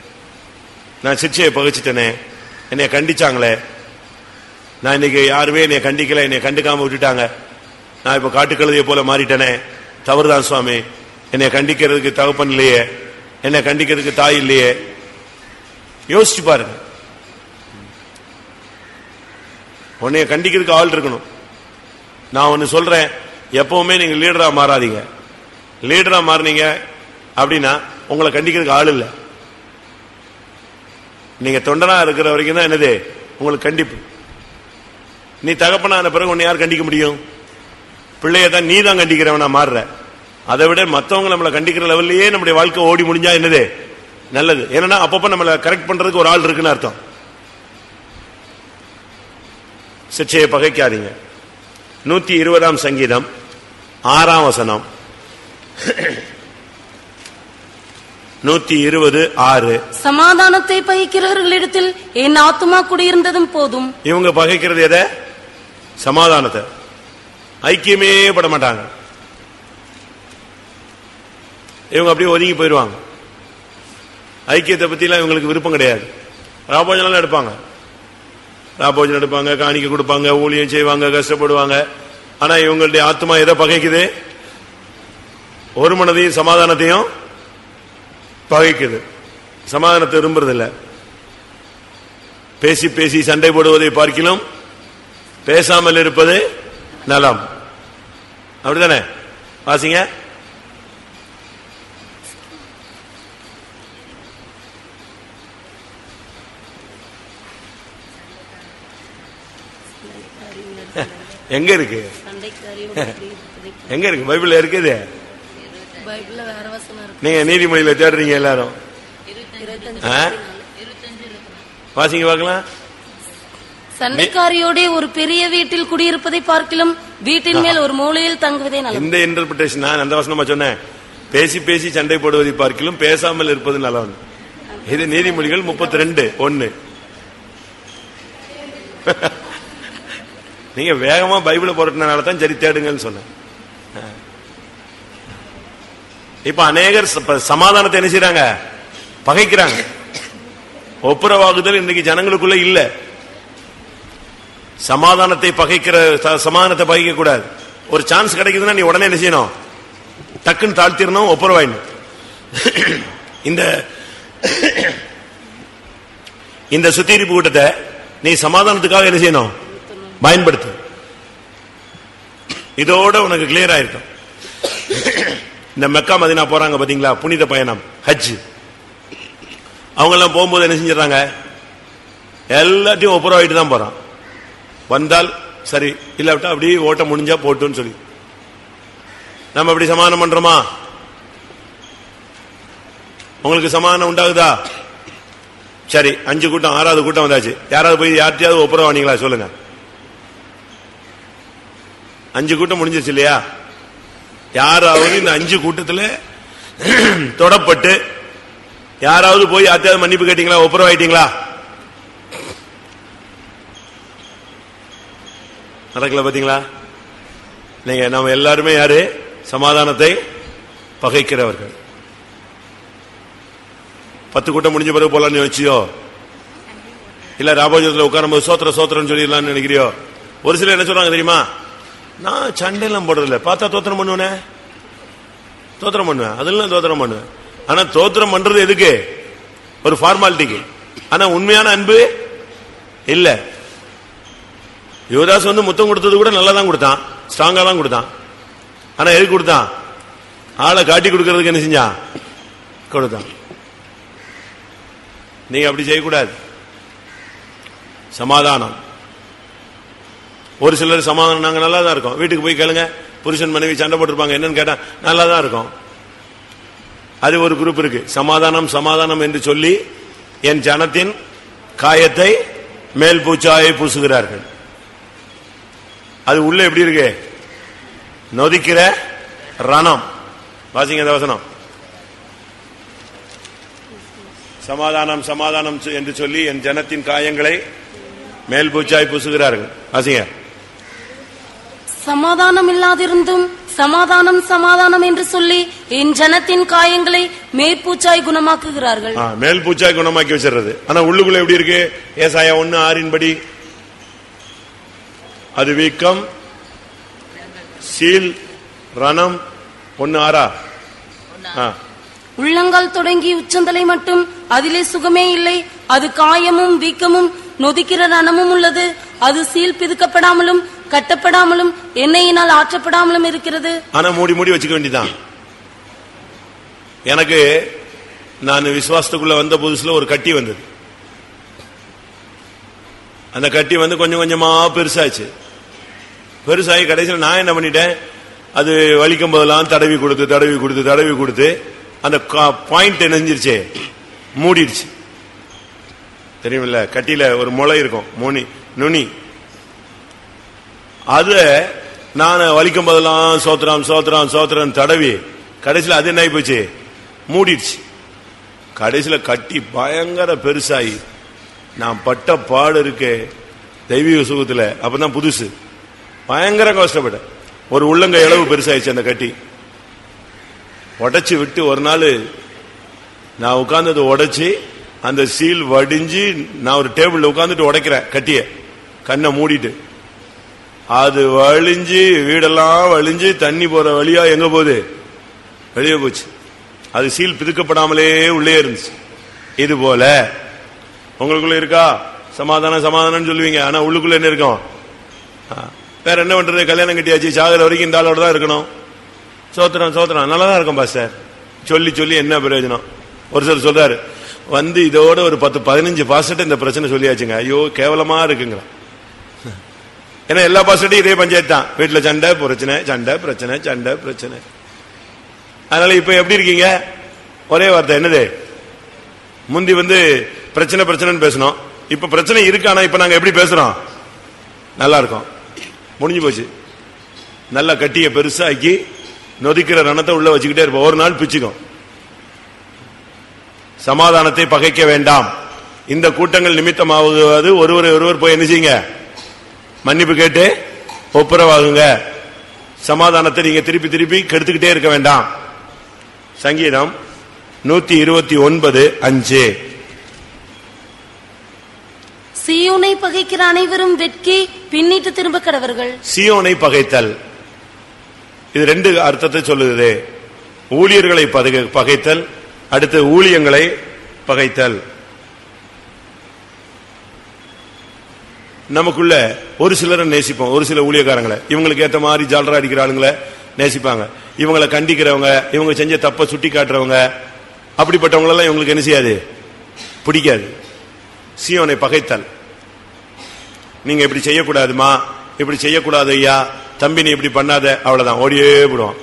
நான் சிக்ஷையை பகிச்சிட்டேனே, என்னை கண்டிச்சாங்களே, நான் இன்னைக்கு யாருமே என்னை கண்டிக்கல, என்னை கண்டுக்காம விட்டுட்டாங்க, நான் இப்ப காட்டுக்கழுதையை போல மாறிட்டேனே, தவறுதான் சுவாமி, என்னை கண்டிக்கிறதுக்கு தகப்பன் இல்லையே, என்னை கண்டிக்கிறதுக்கு தாய் இல்லையே. யோசிச்சு பாருங்க. உன்னைய கண்டிக்கிறதுக்கு ஆள் இருக்கணும். நான் ஒன்னு சொல்றேன், எப்பவுமே நீங்க லீடரா மாறாதீங்க. லீடரா மாறினீங்க அப்படின்னா உங்களை கண்டிக்கிறதுக்கு ஆள் இல்லை. நீங்க தொண்டனா இருக்கிற வரைக்கும் தான் என்னது உங்களுக்கு கண்டிப்பு. நீ தகப்பனான பிறகு உன்னை யார் கண்டிக்க முடியும்? பிள்ளைய தான் நீ தான் கண்டிக்கிறவனா மாறுற. அதை விட மற்றவங்க நம்மளை கண்டிக்கிற லெவல்லையே நம்முடைய வாழ்க்கை ஓடி முடிஞ்சா என்னது நல்லது. ஏன்னா அப்பப்ப நம்மளை கரெக்ட் பண்றதுக்கு ஒரு ஆள் இருக்குன்னு அர்த்தம். சிற்சையை பகைக்காதீங்க. 120 சங்கீதம் 6 வசனம். 120:6. சமாதானத்தை பகைக்கிறவர்களிடத்தில் என் ஆத்துமா குடியிருந்ததும் போதும். இவங்க பகைக்கிறது எதை? சமாதானத்தை. ஐக்கியமே பட மாட்டாங்க. இவங்க அப்படியே ஒதுங்கி போயிடுவாங்க. ஐக்கியத்தை பத்திலாம் இவங்களுக்கு விருப்பம் கிடையாது. ராபோஜனம் எடுப்பாங்க, ராபோஜனம் எடுப்பாங்க, காணிக்க கொடுப்பாங்க, ஊழியம் செய்வாங்க, கஷ்டப்படுவாங்க. ஆனா இவங்களுடைய ஆத்மா எதை பகைக்குது? ஒரு மனதையும் சமாதானத்தையும் பகைக்குது. சமாதானத்தை விரும்புறது இல்ல. பேசி பேசி சண்டை போடுவதை பார்க்கிலும் பேசாமல் இருப்பது நலம். அப்படித்தானே? வாசிங்க. எங்க இருக்கு? எங்க இருக்கு? பைபிள்ல இருக்குது. நீங்க நீதிமொழியில தேடுறீங்க எல்லாரும். வாசிங்க பார்க்கலாம். சண்டைக்காரியோட ஒரு பெரிய வீட்டில் குடியிருப்பதை பார்க்கிலும் வீட்டின் மேல் ஒரு மூலையில் தங்குவதே நல்லது. இந்த இன்டர்பிரேஷன் நான் அந்த வசனமா சொன்னேன். பேசி பேசி சண்டை போடுவதை பார்க்கிலும் பேசாமல் இருப்பது நல்லது. இது நீதிமொழிகள் 32:1. நீங்க வேகமா பைபிளை போறதுனால தான் சரி தேடுங்கன்னு சொன்னேன். இப்ப அநேகர் சமாதானத்தை என்ன செய்றாங்க? பகைக்கிறாங்க. ஒப்புரவாகுதல் இன்னைக்கு ஜனங்களுக்குள்ள இல்ல. சமாதானத்தை பகைக்கிற, சமாதானத்தை பகைக்க கூடாது. ஒரு சான்ஸ் கிடைக்குதுன்னா நீ உடனே என்ன செய்யணும்? டக்குன்னு தாழ்த்திடணும், ஒப்புரவாயிடணும். இந்த சுத்திகரிப்பு கூட்டத்தை நீ சமாதானத்துக்காக என்ன செய்யணும்? பயன்படுத்து. இதோட உனக்கு கிளியர் ஆயிருக்கும். இந்த மெக்கா மதீனா போறாங்க பாத்தீங்களா, புனித பயணம், ஹஜ். அவங்க எல்லாம் போகும்போது என்ன செஞ்சாங்க? எல்லாத்தையும் ஒப்புரவாயிட்டு தான் போறான். வந்தால் சரி, இல்லாவிட்டா அப்படி ஓட்டம் முடிஞ்சா போட்டுன்னு சொல்லி. நம்ம அப்படி சமாதானம் பண்றோமா? உங்களுக்கு சமாதானம் உண்டாகுதா? சரி, 5 கூட்டம், 6வது கூட்டம் வந்தாச்சு. யாராவது போய் யார்ட்டையாவது ஒப்புரவானீங்களா? சொல்லுங்க. 5 கூட்டம் முடிஞ்சிருச்சு இல்லையா? யாராவது இந்த 5 கூட்டத்தில் தொடப்பட்டு யாராவது போய் யார்ட்டையாவது மன்னிப்பு கேட்டீங்களா? ஒப்புரவாயிட்டீங்களா? நடக்கல. பாத்தீங்களா? நீங்க நம்ம எல்லாருமே யாரு? சமாதானத்தை பகைக்கிறவர்கள். 10 கூட்டம் முடிஞ்ச பிறகு போலான்னு யோசிச்சியோ? இல்ல ராபோஜனத்தில் உட்காரும்போது சோத்திர சோத்திரம் சொல்லிடலாம்னு நினைக்கிறியோ? ஒரு சிலர் என்ன சொல்றாங்க தெரியுமா? நான் சண்டையெல்லாம் போடுறதில்ல, பார்த்தா தோத்திரம் பண்ணுவேனே, தோத்திரம் பண்ணுவேன், அதெல்லாம் தோத்திரம் பண்ணுவேன். ஆனா தோத்திரம் பண்றது எதுக்கு? ஒரு ஃபார்மாலிட்டிக்கு. ஆனா உண்மையான அன்பு இல்ல. யுவதாஸ் முத்தம் கொடுத்தது கூட நல்லா தான் கொடுத்தான், ஸ்ட்ராங்கா தான் கொடுத்தான். ஆனா எதுக்கு கொடுத்தான்? ஆளை காட்டி கொடுக்கறதுக்கு என்ன செஞ்சான்? கொடுத்தான். நீங்க அப்படி செய்யக்கூடாது. சமாதானம். ஒரு சிலர் சமாதானம் நாங்க நல்லா தான் இருக்கோம். வீட்டுக்கு போய் கேளுங்க, புருஷன் மனைவி சண்டை போட்டிருப்பாங்க, என்னன்னு கேட்டா நல்லா தான் இருக்கும். அது ஒரு குரூப் இருக்கு. சமாதானம் சமாதானம் என்று சொல்லி என் ஜனத்தின் காயத்தை மேல் பூச்சாயை பூசுகிறார்கள். அது உள்ள எப்படி இருக்கு? நொதிக்கிற ரணம். வாசிங்க அந்த வசனம். சமாதானம் சமாதானம் என்று சொல்லி என் ஜனத்தின் காயங்களை மேல் பூச்சாய் பூசுகிறார்கள். வாசிங்க. சமாதானம் இல்லாதிருந்தும் சமாதானம் சமாதானம் என்று சொல்லி என் ஜனத்தின் காயங்களை மேற்பூச்சாய் குணமாக்குகிறார்கள். மேல் பூச்சாய் குணமாக்கி வச்சிருது. ஆனா உள்ளுக்குள்ள எப்படி இருக்கு? ஏசாயா 1:6 படி அது வீக்கம், சீல், ரணம். 1:6. உள்ளங்கால் தொடங்கி உச்சந்தலை மட்டும் அதிலே சுகமே இல்லை. அது காயமும் வீக்கமும் நொதிக்கிற ரணமும் உள்ளது. அது சீல் பிதுக்கப்படாமலும் கட்டப்படாமலும் எண்ணெயினால் ஆற்றப்படாமலும் இருக்கிறது. ஆனா மூடி மூடி வச்சுக்க வேண்டியதான். எனக்கு நான் விசுவாசத்துக்குள்ள வந்த புதுசுல ஒரு கட்டி வந்தது. அந்த கட்டி கொஞ்சம் கொஞ்சமா பெருசாச்சு. பெருசாகி கடைசியில் நான் என்ன பண்ணிட்டேன்? அது வலிக்கும் போதெல்லாம் தடவி கொடுத்து தடவி கொடுத்து தடவி கொடுத்து அந்த பாயிண்ட் என்ன செஞ்சிருச்சு? மூடிடுச்சு. தெரியுமில்ல, கட்டியில ஒரு முளை இருக்கும், நுனி. அது நான் வலிக்கும் போதெல்லாம் சோத்திரம் சோத்திரம் சோத்திரம் தடவி கடைசியில் அது என்ன ஆகி போச்சு, மூடிடுச்சு. கடைசியில் கட்டி பயங்கர பெருசாகி நான் பட்ட பாடு இருக்கே தெய்வீக சுகத்தில். அப்பதான் புதுசு, பயங்கர கஷ்டப்பட்டேன். ஒரு உள்ளங்கை அளவு பெருசாயிடுச்சு அந்த கட்டி. உடைச்சு விட்டு ஒரு நாள் நான் உட்கார்ந்தது உடைச்சி அந்த சீல் வடிஞ்சு நான் ஒரு டேபிள்ல உட்கார்ந்துட்டு உடைக்கிறேன் கட்டிய, கண்ணை மூடிட்டு. அது வழிஞ்சு வீடெல்லாம் வழிஞ்சு தண்ணி போற வழியா எங்க போகுது, வெளியே போச்சு. அது சீல் பிதுக்கப்படாமலே உள்ளே இருந்துச்சு. இது போல உங்களுக்குள்ள இருக்கா சமாதானம் சமாதானம் சொல்லுவீங்க, ஆனா உள்ளுக்குள்ள என்ன இருக்கும், வேற என்ன பண்றது, கல்யாணம் கட்டியாச்சு, சாகர வரைக்கும் இந்த ஆளோட தான் இருக்கணும். சோத்திரம் சோத்திரம் நல்லா தான் இருக்கும் பாஸ்டர், சொல்லி சொல்லி என்ன பிரயோஜனம். ஒரு சிலர் சொல்றாரு வந்து இதோட ஒரு 10-15 பாஸ்டர் இந்த பிரச்சனை சொல்லியாச்சுங்க, ஐயோ கேவலமா இருக்குங்க. ஏன்னா எல்லா பாஸ்டர்ட்டையும் இதே பஞ்சாயத்து தான், வீட்டுல சண்டை பிரச்சனை சண்டை பிரச்சனை சண்டை பிரச்சனை. அதனால இப்ப எப்படி இருக்கீங்க, ஒரே வார்த்தை என்னது, முந்தி பிரச்சனை பிரச்சனைன்னு பேசணும், இப்ப பிரச்சனை இருக்கு, ஆனா இப்ப நாங்க எப்படி பேசுறோம், நல்லா இருக்கும். முடிஞ்சு போச்சு. நல்லா கட்டிய பெருசாக்கி நொதிக்கிற ரணத்தை உள்ள வச்சுக்கிட்டே இருப்போம், ஒரு நாள் பிச்சுக்கும். சமாதானத்தை பகைக்க வேண்டாம். இந்த கூட்டங்கள் நிமித்தமாவது ஒருவர் ஒருவர் போய் என்ன செய்யுங்க, மன்னிப்பு கேட்டு ஒப்புரவாகுங்க. சமாதானத்தை நீங்க திருப்பி திருப்பி கெடுத்துக்கிட்டே இருக்க வேண்டாம். சங்கீதம் 129:5. சீயோனை பகைக்கிற அனைவரும் வெட்கி பின்னிட்டு திரும்ப கடவர்கள். சீயோனை பகைத்தல், இது ரெண்டு அர்த்தத்தை சொல்லுது. ஊழியர்களை பகைத்தல், அடுத்து ஊழியங்களை பகைத்தல். நமக்குள்ள ஒரு சிலரை நேசிப்போம், ஒரு சில ஊழியக்காரங்களை இவங்களுக்கு ஏற்ற மாதிரி ஜாலரா அடிக்கிற ஆளுங்களை நேசிப்பாங்க. இவங்களை கண்டிக்கிறவங்க, இவங்க செஞ்ச தப்ப சுட்டி காட்டுறவங்க, அப்படிப்பட்டவங்களெல்லாம் இவங்களுக்கு என்ன செய்யாது, பிடிக்காது. சீயோனை பகைத்தல், நீங்க இப்படி செய்யக்கூடாதுமா, இப்படி செய்யக்கூடாது ஐயா, தம்பி நீ இப்படி பண்ணாத, அவ்வளவுதான் ஓடியே விடுவான்.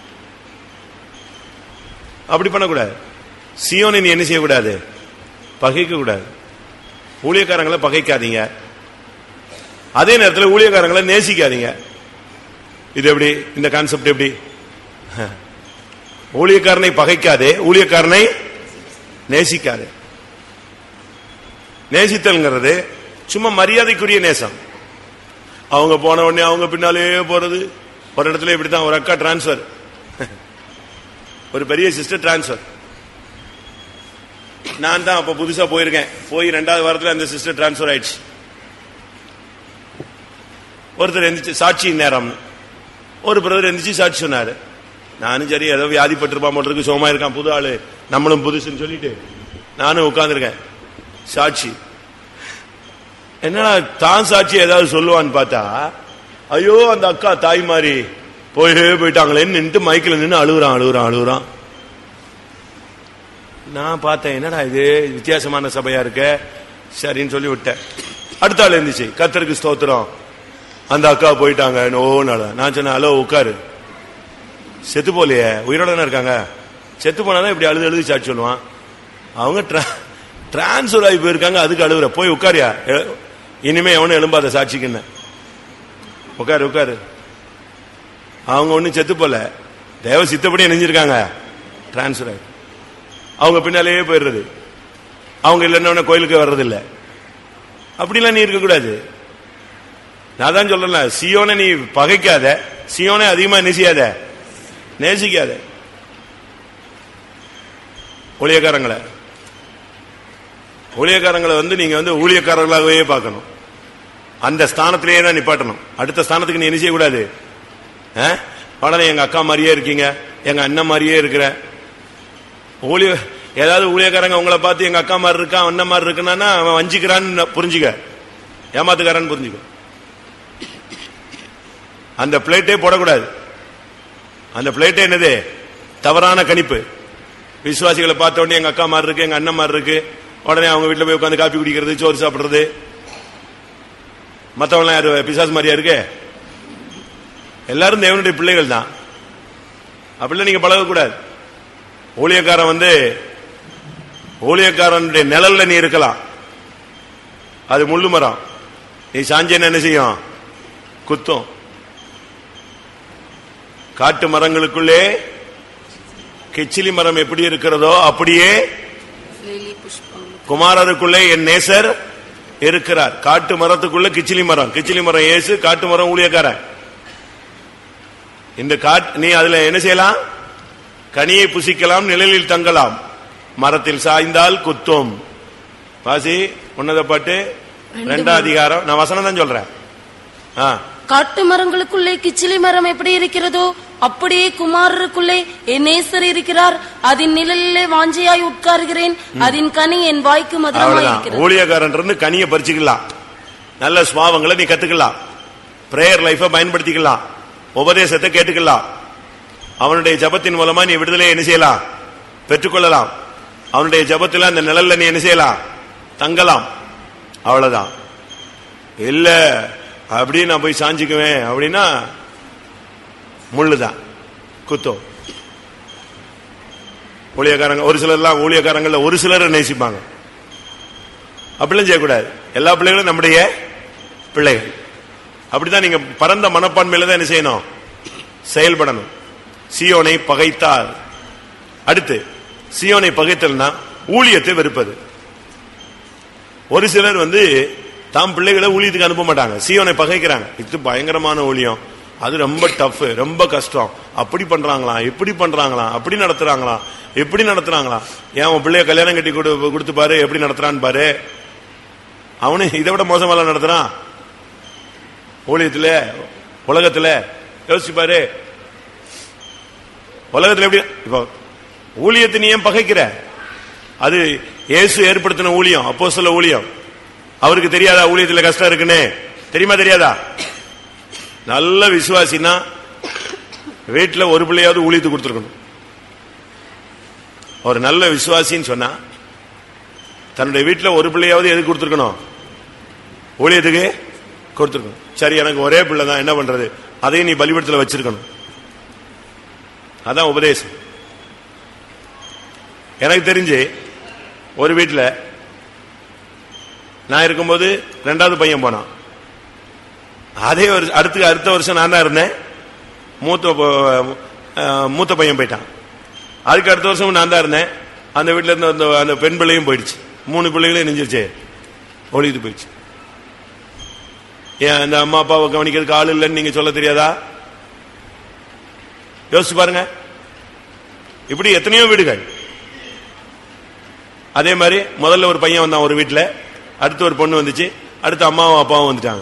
அப்படி பண்ணக்கூடாது. சீயோனை நீ என்ன செய்யக்கூடாது, பகைக்க கூடாது. ஊழியக்காரங்களை பகைக்காதீங்க, அதே நேரத்தில் ஊழியக்காரங்களை நேசிக்காதீங்க. இது எப்படி, இந்த கான்செப்ட் எப்படி, ஊழியக்காரனை பகைக்காதே, ஊழியக்காரனை நேசிக்காதே. நேசித்தல்ங்கிறது சும்மா மரியாதைக்குரிய நேசம். அவங்க போன உடனே அவங்க பின்னாலே போறது. ஒரு இடத்துல இப்படித்தான், ஒரு அக்கா டிரான்ஸ்பர், ஒரு பெரிய சிஸ்டர் டிரான்ஸ்பர். நான் தான் அப்ப புதுசா போயிருக்கேன். போய் 2வது வாரத்தில் அந்த சிஸ்டர் டிரான்ஸ்பர் ஆயிடுச்சு. ஒருத்தர் எந்திரிச்சு சாட்சி நேரம், ஒரு பிரதர் எந்திரிச்சு சாட்சி சொன்னாரு. நானும் சரி ஏதோ வியாதிப்பட்டிருப்பா போட்டிருக்கு, சோமா இருக்கான், புது ஆளு, நம்மளும் புதுசுன்னு சொல்லிட்டு நானும் உட்கார்ந்துருக்கேன். சாட்சி என்னன்னா தான் சாட்சி ஏதாவது சொல்லுவான்னு பார்த்தா, ஐயோ அந்த அக்கா தாய் மாதிரி போயிட்டாங்களேன்னு நின்று மைக்கில் நின்று அழுகுறான். நான் பார்த்தேன், என்னடா இது வித்தியாசமான சபையா இருக்க, சரின்னு சொல்லி விட்டேன். அடுத்த ஆள் இருந்துச்சு, கர்த்தருக்கு ஸ்தோத்திரம், அந்த அக்கா போயிட்டாங்க. நான் சொன்னேன், ஹலோ உட்காரு, செத்து போலையே, உயிரோட தானே இருக்காங்க, செத்து போனாதான் இப்படி அழுது சாட்சி சொல்லுவான். அவங்க டிரான்ஸ்பர் ஆகி போயிருக்காங்க, அதுக்கு அழுகுற, போய் உட்காரியா, இனிமே எவனும் எழும்பாத சாட்சிக்குன்னு. உட்காரு. அவங்க ஒன்னும் செத்து போல, தேவ சித்தப்படி நினைஞ்சிருக்காங்க, டிரான்ஸ்பர் ஆகி அவங்க பின்னாலேயே போயிடுறது. அவங்க இல்லைன்னா கோயிலுக்கு வர்றதில்லை. அப்படிலாம் நீ இருக்கக்கூடாது. நான் தான் சொல்றேன், சீயோனை நீ பகைக்காத, சீயோனை அதிகமா நேசியாத, நேசிக்காத. ஊழியக்காரங்களை நீங்க ஊழியக்காரர்களாகவே பார்க்கணும். அந்த ஸ்தானத்திலேயே தான் நிப்பாட்டணும். அடுத்த ஸ்தானத்துக்கு நீ என்ன செய்யக்கூடாது. உடனே எங்க அக்கா மாதிரியே இருக்கீங்க, எங்க அண்ணன் மாதிரியே இருக்கிற ஏதாவது ஊழியக்காரங்க உங்களை பார்த்து எங்க அக்கா மாதிரி இருக்கான், அண்ணன் மாதிரி இருக்குன்னா அவன் வஞ்சிக்கிறான்னு புரிஞ்சுக்க, ஏமாத்துக்காரன்னு புரிஞ்சுக்க. அந்த பிளேட்டே போடக்கூடாது. அந்த பிளேட்டே என்னது, தவறான கணிப்பு. விசுவாசிகளை பார்த்த உடனே எங்க அக்கா மாதிரி இருக்கு, எங்க அண்ணன் மாதிரி இருக்கு, உடனே அவங்க வீட்டுல போய் உட்காந்து காப்பி குடிக்கிறது, சோறு சாப்பிடுறது. மற்றவங்க யாரு பிசாசு மாதிரியா இருக்கு, எல்லாரும் தேவனுடைய பிள்ளைகள் தான். அப்படிலாம் நீங்க பழகக்கூடாது. ஊழியக்காரனுடைய நிழல்ல நீ இருக்கலாம், அது முள்ளு மரம், நீ சாஞ்சேன்னு என்ன செய்யும், குத்தும். காட்டு மரங்களுக்குள்ளே கிச்சிலி மரம் எப்படி இருக்கிறதோ அப்படியே குமாரருக்குள்ளே என் நேசர் இருக்கிறார். காட்டு மரத்துக்குள்ள கிச்சிலி மரம், கிச்சிலி மரம் இயேசு, காட்டு மரம் ஊழியக்காரன். இந்த நீ அதுல என்ன செய்யலாம்? கனியை புசிக்கலாம், நிழலில் தங்கலாம், மரத்தில் சாய்ந்தால் குத்தும். வாசி உன்னத பாட்டு 2ஆம் அதிகாரம். நான் வசனம் தான் சொல்றேன். காட்டு மரங்களுக்குள்ளே கிச்சிலி மரம் எப்படி இருக்கிறதோ அப்படியே குமாரருக்குள்ளே என் நேசர் இருக்கிறார். அதன் நிழலிலே வாஞ்சையாய் உட்காருகிறேன், அதன் கனி என் வாய்க்கு மதுரமாய் இருக்கிறது. ஊழியக்காரன் இருந்து கனியை பறிச்சுக்கலாம், நல்ல சுவாவங்களை நீ கத்துக்கலாம், பிரேயர் லைஃப பயன்படுத்திக்கலாம், உபதேசத்தை கேட்டுக்கலாம், அவனுடைய ஜபத்தின் மூலமா நீ விடுதலை என்ன செய்யலாம்? பெற்றுக்கொள்ளலாம். அவனுடைய ஜபத்தில் அந்த நிழல்ல நீ என்ன செய்யலாம்? தங்கலாம். அவ்வளவுதான். இல்ல அப்படி நான் போய் சாஞ்சிக்குவேன் அப்படின்னா முள்ளுதான் குத்தம். ஊழியக்காரங்க ஒரு சிலர்லாம் ஊழியக்காரங்கள ஒரு சிலர் நேசிப்பாங்க. அப்படிலாம் செய்யக்கூடாது. எல்லா பிள்ளைகளும் நம்முடைய பிள்ளைகள். அப்படிதான் நீங்க பரந்த மனப்பான்மையில தான் என்ன செய்யணும்? செயல்படணும். சீயோனை பகைத்தால், அடுத்து சீயோனை பகைத்தல்னா ஊழியத்தை வெறுப்பது. ஒரு சிலர் தாம் பிள்ளைகளை ஊழியத்துக்கு அனுப்ப மாட்டாங்க, சீயோனை பகைக்கிறாங்க. இது பயங்கரமான ஊழியம், அது ரொம்ப டஃப், ரொம்ப கஷ்டம், அப்படி பண்றாங்களாம், எப்படி பண்றாங்களாம், அப்படி நடத்துறாங்களாம், எப்படி நடத்துறாங்களாம். ஏன் உன் பிள்ளைய கல்யாணம் கட்டி கொடுத்து பாரு, எப்படி நடத்துறான்னு பாரு. அவனு இதை விட மோசமெல்லாம் நடத்துறான் ஊழியத்துல. உலகத்துல யோசிச்சு பாரு, உலகத்துல எப்படி. இப்போ ஊழியத்தை நீ ஏன் பகைக்கிற? அது இயேசு ஏற்படுத்தின ஊழியம், அப்போஸ்தல ஊழியம். அவருக்கு தெரியாதா ஊழியத்துல கஷ்டம் இருக்குன்னு? தெரியுமா தெரியாதா? நல்ல விசுவாசினா வீட்டுல ஒரு பிள்ளையாவது ஊழியத்து கொடுத்துருக்கணும். ஒரு நல்ல விசுவாசின்னு சொன்னா தன்னுடைய வீட்டுல ஒரு பிள்ளையாவது எதுக்கு கொடுத்துருக்கணும்? ஊழியத்துக்கு கொடுத்துருக்கணும். சரி, எனக்கு ஒரே பிள்ளை தான், என்ன பண்றது? அதையும் நீ பலிபீடத்துல வச்சிருக்கணும். அதான் உபதேசம். எனக்கு தெரிஞ்சு ஒரு வீட்டுல நான் இருக்கும்போது 2வது பையன் போனான். அதே அடுத்த வருஷம் நான் தான் இருந்தேன். மூத்த பையன் போயிட்டான். அதுக்கு அடுத்த வருஷம் நான் தான் இருந்தேன். அந்த வீட்டில இருந்து அந்த பெண் பிள்ளையும் போயிடுச்சு. 3 பிள்ளைகளும் நெஞ்சிருச்சு, ஒழித்து போயிடுச்சு. ஏன் அந்த அம்மா அப்பாவை கவனிக்கிறதுக்கு ஆள் இல்லைன்னு நீங்க சொல்ல தெரியாதா? யோசிச்சு பாருங்க. இப்படி எத்தனையோ வீடுகள். அதே மாதிரி முதல்ல ஒரு பையன் வந்தான் ஒரு வீட்டுல, அடுத்து ஒரு பொண்ணு வந்துச்சு, அடுத்து அம்மாவும் அப்பாவும் வந்துட்டாங்க.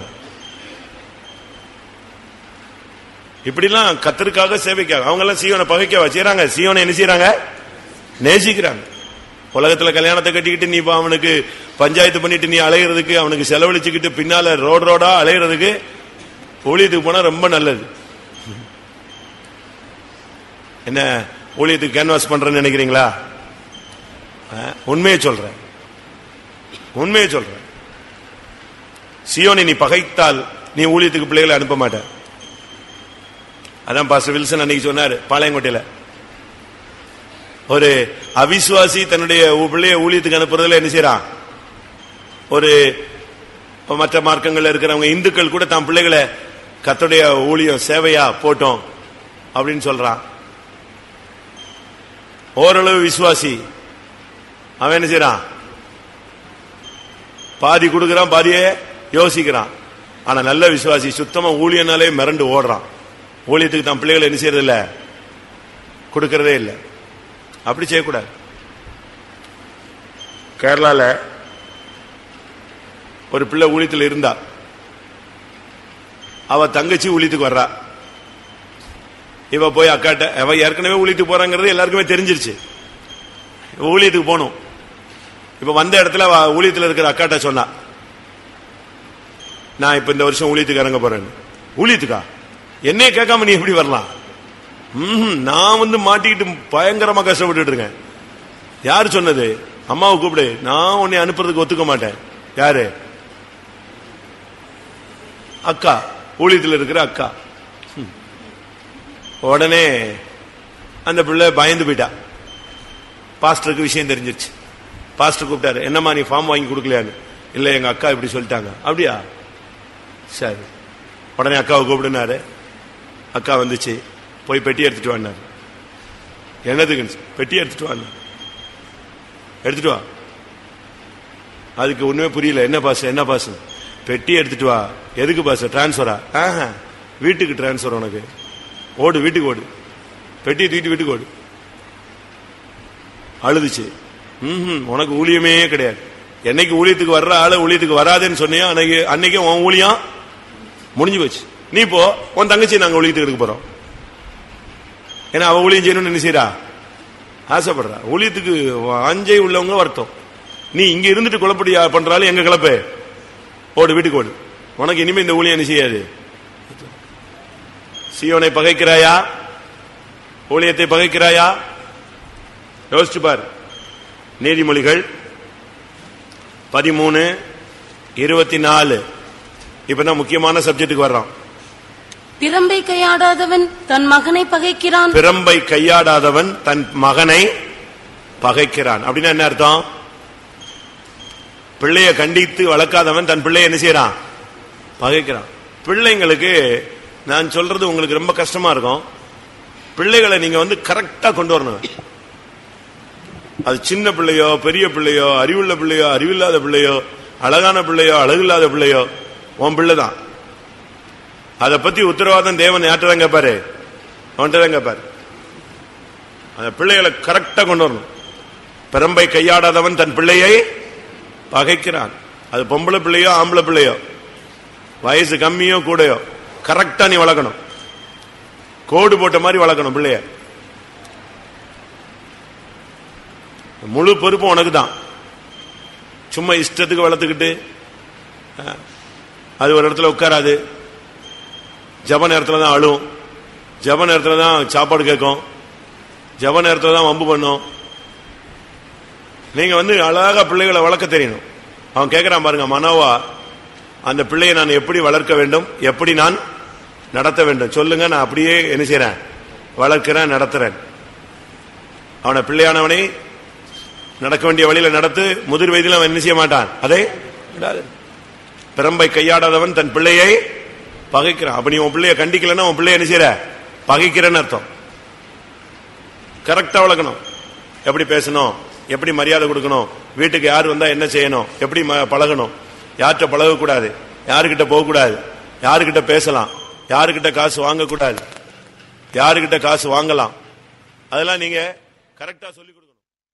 இப்படிலாம் கத்தருக்காக சேவைக்காக அவங்க எல்லாம் சீவனை பகைக்க செய்யறாங்க. சீவனை என்ன செய்யறாங்க? நேசிக்கிறாங்க. உலகத்துல கல்யாணத்தை கட்டிக்கிட்டு நீ அவனுக்கு பஞ்சாயத்து பண்ணிட்டு நீ அலைகிறதுக்கு, அவனுக்கு செலவழிச்சுக்கிட்டு பின்னால ரோடா அலைகிறதுக்கு ஊழியத்துக்கு போனா ரொம்ப நல்லது. என்ன ஊழியத்துக்கு கேன்வாஸ் பண்றேன்னு நினைக்கிறீங்களா? உண்மையை சொல்றேன், உண்மையை சொல்றேன். சீயோனை நீ பகைத்தால் நீ ஊழியத்துக்கு பிள்ளைகளை அனுப்ப மாட்ட. அதான் பாஸ்டர் வில்சன் அன்னைக்கு சொன்னாரு பாளையங்கோட்டையில. ஒரு அவிசுவாசி தன்னுடைய பிள்ளைய ஊழியத்துக்கு அனுப்புறதுல என்ன செய்யறான்? ஒரு மற்ற மார்க்கங்கள்ல இருக்கிறவங்க இந்துக்கள் கூட தன் பிள்ளைகளை கர்த்தருடைய ஊழியம் சேவையா போட்டோம் அப்படின்னு சொல்றான். ஓரளவு விசுவாசி அவன் என்ன செய்யறான்? பாதி கொடுக்கறான், பாதியே யோசிக்கிறான். ஆனா நல்ல விசுவாசி சுத்தமா ஊழியனாலே மிரண்டு ஓடுறான். ஊழியத்துக்கு தன் பிள்ளைகளை என்ன செய்யறது இல்ல, கொடுக்கறதே இல்லை. அப்படி செய்யக்கூடாது. கேரளால ஒரு பிள்ளை ஊழியத்தில் இருந்தா, அவ தங்கச்சி ஊழியத்துக்கு வர்றா. இவ போய் அக்காட்ட, அவ ஏற்கனவே ஊழியத்துக்கு போறாங்கிறது எல்லாருக்குமே தெரிஞ்சிருச்சு. ஊழியத்துக்கு போகணும். இப்ப வந்த இடத்துல ஊழியத்தில் இருக்கிற அக்காட்ட சொன்னா, நான் இப்ப இந்த வருஷம் ஊழியத்துக்கு இறங்க போறேன். ஊழியத்துக்கா? என்னைய கேட்காம நீ எப்படி வரலாம்? நான் மாட்டிக்கிட்டு பயங்கரமா கஷ்டப்பட்டு இருக்கேன். யாரு சொன்னது? அம்மாவை கூப்பிடு, நான் உன்னை அனுப்புறதுக்கு ஒத்துக்க மாட்டேன். யாரு? அக்கா, ஊழியத்தில் இருக்கிற அக்கா. உடனே அந்த பிள்ளை பயந்து போயிட்டா. பாஸ்டருக்கு விஷயம் தெரிஞ்சிருச்சு. பாஸ்டர் கூப்பிட்டாரு, என்னம்மா நீ ஃபார்ம் வாங்கி கொடுக்கலையான்னு. இல்ல எங்க அக்கா இப்படி சொல்லிட்டாங்க. அப்படியா? சரி. உடனே அக்காவை கூப்பிடுனாரு. அக்கா வந்துச்சு. போய் பெட்டி எடுத்துட்டு வான்னார். என்னதுக்கு? பெட்டி எடுத்துட்டு வாங்க. எடுத்துட்டு வா. அதுக்கு ஒண்ணுமே புரியல. என்ன பாஸ், என்ன பாஸ்? பெட்டி எடுத்துட்டு வா. எதுக்கு பாஸ்? டிரான்ஸ்பரா? வீட்டுக்கு டிரான்ஸ்பர். உனக்கு ஓடு, வீட்டுக்கு ஓடு. பெட்டியை தூக்கிட்டு வீட்டுக்கு ஓடு. அழுதுச்சு. உனக்கு ஊழியமே கிடையாது. என்னைக்கு ஊழியத்துக்கு வர்ற ஆளு ஊழியத்துக்கு வராதுன்னு சொன்னியோ அன்னைக்கு உன் ஊழியம் முடிஞ்சு போச்சு. நீ போ, உன் தங்கச்சி நாங்க ஊழியத்துக்கு எடுக்க போறோம். ஏன்னா அவ ஊழியம் செய்யணும்னு என்ன செய்யறா? ஆசைப்படுறா. ஊழியத்துக்கு அஞ்சை உள்ளவங்க வருத்தம். நீ இங்க இருந்துட்டு குழப்படி பண்றாலும் எங்க கிளப்ப ஓடு, வீட்டுக்கு ஓடு. உனக்கு இனிமே இந்த ஊழியம் என்ன செய்யாது. சீயோனை பகைக்கிறாயா? ஊழியத்தை பகைக்கிறாயா? யோசிச்சு பார். நீதிமொழிகள் 13:24. இப்பதான் முக்கியமான சப்ஜெக்டுக்கு வர்றோம். பிரம்பை கையாடாதவன் தன் மகனை பகைக்கிறான். பிரம்பை கையாடாதவன் தன் மகனை பகைக்கிறான். அப்படின்னா என்ன அர்த்தம்? பிள்ளைய கண்டித்து வளர்க்காதவன் தன் பிள்ளைய என்ன செய்யறான்? பகைக்கிறான். பிள்ளைங்களுக்கு நான் சொல்றது உங்களுக்கு ரொம்ப கஷ்டமா இருக்கும். பிள்ளைகளை நீங்க கரெக்டா கொண்டு வரணும். அது சின்ன பிள்ளையோ பெரிய பிள்ளையோ அறிவுள்ள பிள்ளையோ அறிவில்லாத பிள்ளையோ அழகான பிள்ளையோ அழகில்லாத பிள்ளையோ உன் பிள்ளைதான். அதை பத்தி உத்தரவாதம் தேவன் யார்கிட்ட கேட்பாரு? அவன்கிட்ட தான் கேட்பாரு. அந்த பிள்ளைகளை கரெக்டா கொண்டு வரணும். பிரம்பை கையாடாதவன் தன் பிள்ளையை பகைக்கிறான். அது பொம்பளை பிள்ளையோ ஆம்பளை பிள்ளையோ வயசு கம்மியோ கூடயோ கரெக்டா நீ வளர்க்கணும். கோடு போட்ட மாதிரி வளர்க்கணும் பிள்ளைய. முழு பொறுப்பும் உனக்கு தான். சும்மா இஷ்டத்துக்கு வளர்த்துக்கிட்டு அது ஒரு இடத்துல உட்காராது. ஜப நேரத்தில் தான் அழும், ஜப நேரத்தில் தான் சாப்பாடு கேட்கும், ஜப நேரத்தில் தான் வம்பு பண்ணும். நீங்க அழகா பிள்ளைகளை வளர்க்க தெரியணும். அவன் கேட்கிறான் பாருங்க, மனோவா அந்த பிள்ளையை நான் எப்படி வளர்க்க வேண்டும், எப்படி நான் நடத்த வேண்டும் சொல்லுங்க. நான் அப்படியே என்ன செய்யறேன்? வளர்க்கிறேன், நடத்துறேன். அவனை பிள்ளையானவனை நடக்க வேண்டிய வழியில நடத்து. முதிர் வயதில் அவன் என்ன செய்ய மாட்டான். அதை பிரம்பை கையாடாதவன் தன் பிள்ளையை பகைக்கிறான். அப்ப நீ உன் பிள்ளைய கண்டிக்கலன்னா உன் பிள்ளைய என்ன செய்யற? பகைக்கிறன்னு அர்த்தம். கரெக்டா வளர்க்கணும். எப்படி பேசணும், எப்படி மரியாதை கொடுக்கணும், வீட்டுக்கு யார் வந்தா என்ன செய்யணும், எப்படி பழகணும், யார்கிட்ட பழகக்கூடாது, யாருக்கிட்ட போகக்கூடாது, யாருக்கிட்ட பேசலாம், யாருக்கிட்ட காசு வாங்கக்கூடாது, யாருக்கிட்ட காசு வாங்கலாம், அதெல்லாம் நீங்க கரெக்டா சொல்லிக் கொடுக்கணும்.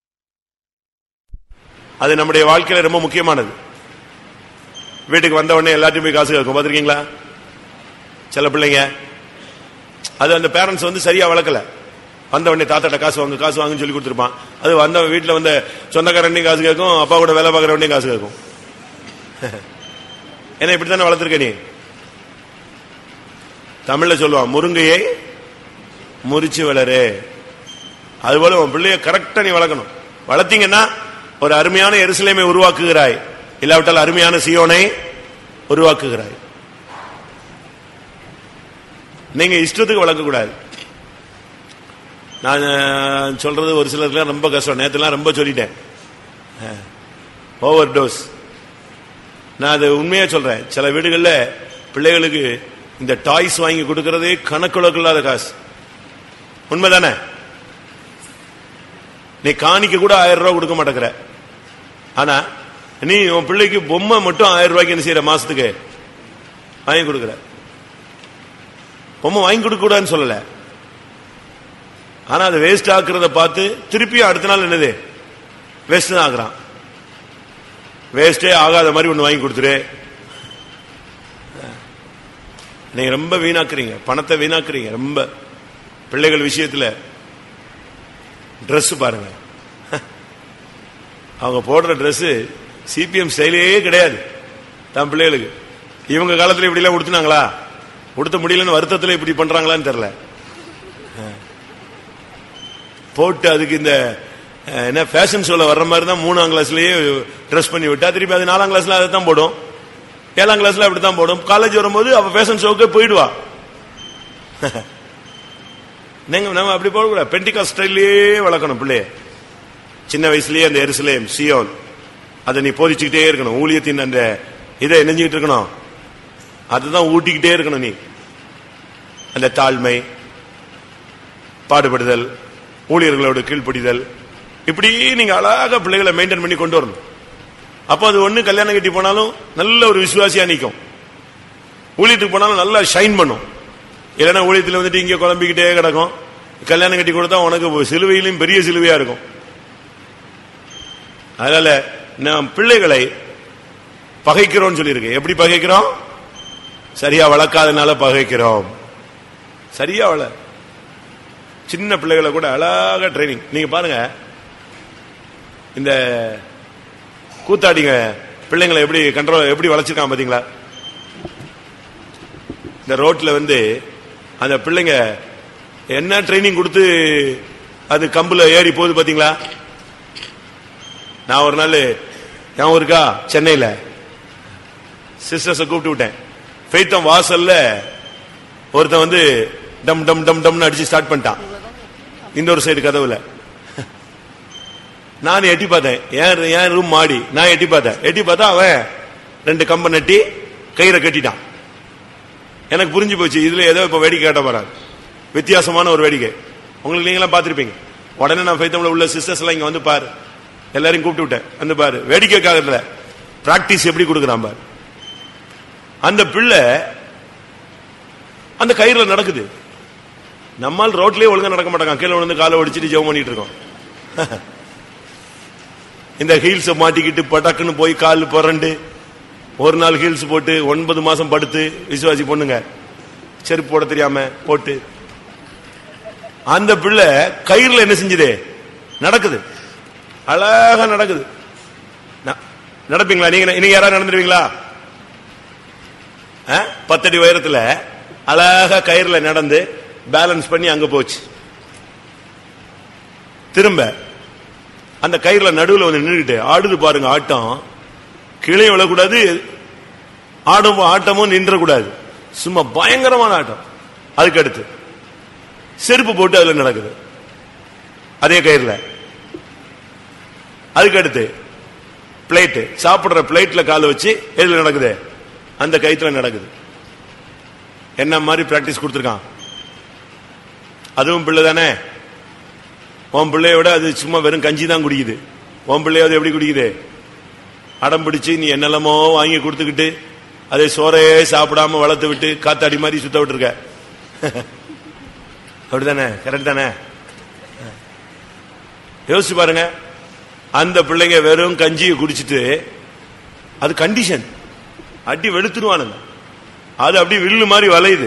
அது நம்முடைய வாழ்க்கையில ரொம்ப முக்கியமானது. வீட்டுக்கு வந்த உடனே எல்லாத்தையும் போய் காசு கேட்கும். பார்த்திருக்கீங்களா? சில பிள்ளைங்க அது அந்த பேரண்ட்ஸ் சரியா வளர்க்கல. வந்த உடனே தாத்தாட்ட காசு வாங்க காசு வாங்கன்னு சொல்லி கொடுத்துருப்பான். அது வந்த வீட்டில் சொந்தக்காரண்டையும் காசு கேட்கும், அப்பா கூட வேலை பார்க்குறவண்டையும் காசு கேட்கும். ஏன்னா இப்படித்தானே வளர்த்துருக்க நீ. தமிழ்ல சொல்லுவான், முருங்கையை முறிச்சு வளரு. அதுபோல உன் பிள்ளைய கரெக்டா நீ வளர்க்கணும். வளர்த்தீங்கன்னா ஒரு அருமையான எருசலேமை உருவாக்குகிறாய், இல்லாவிட்டால் அருமையான சீயோனை உருவாக்குகிறாய். நீங்க இஷ்டத்துக்கு வளர்க்க கூடாது. நான் சொல்றது ஒரு சிலருக்குலாம் ரொம்ப கஷ்டம். நேற்றுலாம் ரொம்ப சொல்லிட்டேன், ஓவர் டோஸ். நான் அது உண்மையா சொல்றேன். சில வீடுகளில் பிள்ளைகளுக்கு இந்த டாய்ஸ் வாங்கி கொடுக்கறதே கணக்குழக்கு இல்லாத காசு. உண்மைதானே? நீ காணிக்க கூட 1000 ரூபாய் கொடுக்க மாட்டேங்கிற. ஆனா நீ உன் பிள்ளைக்கு பொம்மை மட்டும் 1000 ரூபாய்க்கு என்ன செய்யற? மாசத்துக்கு வாங்கி கொடுக்கற. பொம்மை வாங்கி கொடுக்க கூடாதுன்னு சொல்லல, ஆனா அதை வேஸ்ட் ஆக்குறத பார்த்து திருப்பியும் அடுத்த நாள் என்னது வேஸ்ட் தான் ஆகுறான். வேஸ்டே ஆகாத மாதிரி ஒண்ணு வாங்கி கொடுத்துரு. நீங்க ரொம்ப வீணாக்குறீங்க, பணத்தை வீணாக்குறீங்க ரொம்ப. பிள்ளைகள் விஷயத்துல ட்ரெஸ் பாருங்க, அவங்க போடுற ட்ரெஸ் சிபிஎம் ஸ்டைலே கிடையாது தன் பிள்ளைகளுக்கு. இவங்க காலத்துல இப்படி எல்லாம் உடுத்துனாங்களா? உடுத்த முடியலன்னு வருத்தத்தில் இப்படி பண்றாங்களான்னு தெரியல. போட்டு அதுக்கு இந்த என்ன ஃபேஷன் ஷோல வர்ற மாதிரி தான் 3ஆம் கிளாஸ்லயே ட்ரெஸ் பண்ணி விட்டா திருப்பி அது 4ஆம் கிளாஸ்ல அதை தான் போடும், 7ஆம் கிளாஸ்ல அப்படித்தான் போடும். காலேஜ் வரும்போது அவ ஃபேஷன் ஷோக்கு போயிடுவா. நம்ம அப்படி போடக்கூடாது. பெண்டிகாஸ்ட் ஸ்டைல்லே வளர்க்கணும் பிள்ளைய. சின்ன வயசுலயே அந்த எருசலேம் சீயோன் அதை நீ போதிச்சுக்கிட்டே இருக்கணும். ஊழியத்தின் அந்த இதை நெஞ்சுக்கிட்டு இருக்கணும், அதுதான் ஊட்டிக்கிட்டே இருக்கணும். நீ அந்த தாழ்மை, பாடுபடுதல், ஊழியர்களோடு கீழ்ப்படிதல், இப்படி நீங்க அழகாக பிள்ளைகளை மெயின்டைன் பண்ணி கொண்டு வரணும். அப்போ அது ஒண்ணு கல்யாணம் கட்டி போனாலும் நல்ல ஒரு விசுவாசியா நிற்கும், ஊழியத்துக்கு போனாலும் நல்லா ஷைன் பண்ணும். இல்லைன்னா ஊழியத்தில் வந்துட்டு இங்கே குழம்பிக்கிட்டே கிடக்கும். கல்யாணம் கட்டி கொடுத்தா உனக்கு சிலுவையிலும் பெரிய சிலுவையா இருக்கும். அதனால நாம் பிள்ளைகளை பகைக்கிறோம் சொல்லியிருக்கு. எப்படி பகைக்கிறோம்? சரியா வளர்க்காதனால பகைக்கிறோம். சரியா சின்ன பிள்ளைகளை கூட அழகா ட்ரைனிங். நீங்க பாருங்க, இந்த கூத்தாடிங்க பிள்ளைங்களை எப்படி கண்ட்ரோல் எப்படி வளர்ச்சிருக்கான் பாத்தீங்களா? இந்த ரோட்ல அந்த பிள்ளைங்க என்ன ட்ரைனிங் கொடுத்து அது கம்புல ஏறி போகுது பாத்தீங்களா? நான் ஒரு நாள் ஞாபகம் இருக்கா, சென்னையில சிஸ்டர்ஸை கூப்பிட்டு விட்டேன். ஃபெய்த்தம் வாசல்ல ஒருத்தன் டம் டம் டம் டம்னு அடிச்சு ஸ்டார்ட் பண்ணிட்டான் இன்னொரு சைடு கதவுல. நான் எட்டி பார்த்தேன், என் ரூம் மாடி. நான் எட்டி பார்த்தா அவன் 2 கம்பை நட்டி கயிறை கட்டிட்டான். எனக்கு புரிஞ்சு போச்சு, இதுல ஏதோ இப்ப வேடிக்கை காட்ட போறாரு, வித்தியாசமான ஒரு வேடிக்கை. உங்களுக்கு நீங்களாம் பார்த்திருப்பீங்க. உடனே நான் ஃபைத்தம்ல உள்ள சிஸ்டர்ஸ் எல்லாம் இங்க பாரு, எல்லாரையும் கூப்பிட்டு விட்டேன், பாரு வேடிக்கைக்காக பிராக்டிஸ் எப்படி கொடுக்குறான் பாரு. அந்த பிள்ளை அந்த கயிறுல நடக்குது. நம்மால் ரோட்லயே ஒழுங்கா நடக்க மாட்டாங்க, கீழே விழுந்து காலை ஒடிச்சிட்டு ஜெபம் பண்ணிட்டு இருக்கோம். இந்த ஹீல்ஸ் மாட்டிக்கிட்டு பட்டக்குன்னு போய் கால் புரண்டு ஒரு நாள் ஹீல்ஸ் போட்டு 9 மாசம் படுத்து விசுவாசி பொண்ணுங்க செருப்பு போட தெரியாம போட்டு அந்த பிள்ளை கயிறுல என்ன செஞ்சது நடக்குது, அழகா நடக்குது. நடப்பீங்களா நீங்க யாராவது நடந்துருவீங்களா? 10 அடி உயரத்துல அழகா கயிறுல நடந்து பேலன்ஸ் பண்ணி அங்க போச்சு. திரும்ப அந்த கயிறுல நடுவில் நின்றுட்டு ஆடுது பாருங்க ஆட்டம். கீழே விழக்கூடாது, ஆட்டமும் நின்றக்கூடாது, சும்மா பயங்கரமான ஆட்டம். அதுக்கு அடுத்து செருப்பு போட்டு அதுல நடக்குது அதே கயிறுல. அதுக்கு அடுத்து பிளேட், சாப்பிடுற பிளேட்ல கால வச்சு எதுல நடக்குது, அந்த கயிற்றுல நடக்குது. என்ன மாதிரி பிராக்டிஸ் கொடுத்திருக்கான். அதுவும் பிள்ளை தானே. உன் பிள்ளையோட அது சும்மா வெறும் கஞ்சி தான் குடிக்குது. உன் பிள்ளையோட எப்படி குடிக்குது? அடம் பிடிச்சு நீ என்னெல்லாமோ வாங்கி கொடுத்துக்கிட்டு அதை சோறையே சாப்பிடாம வளர்த்து விட்டு காத்தாடி மாதிரி சுத்த விட்டு இருக்க. அப்படித்தானே? கரெக்ட் தானே? யோசிச்சு பாருங்க. அந்த பிள்ளைங்க வெறும் கஞ்சியை குடிச்சிட்டு அது கண்டிஷன் அடி வெளுத்துருவானுங்க. அது அப்படி வில்லு மாதிரி வளையுது.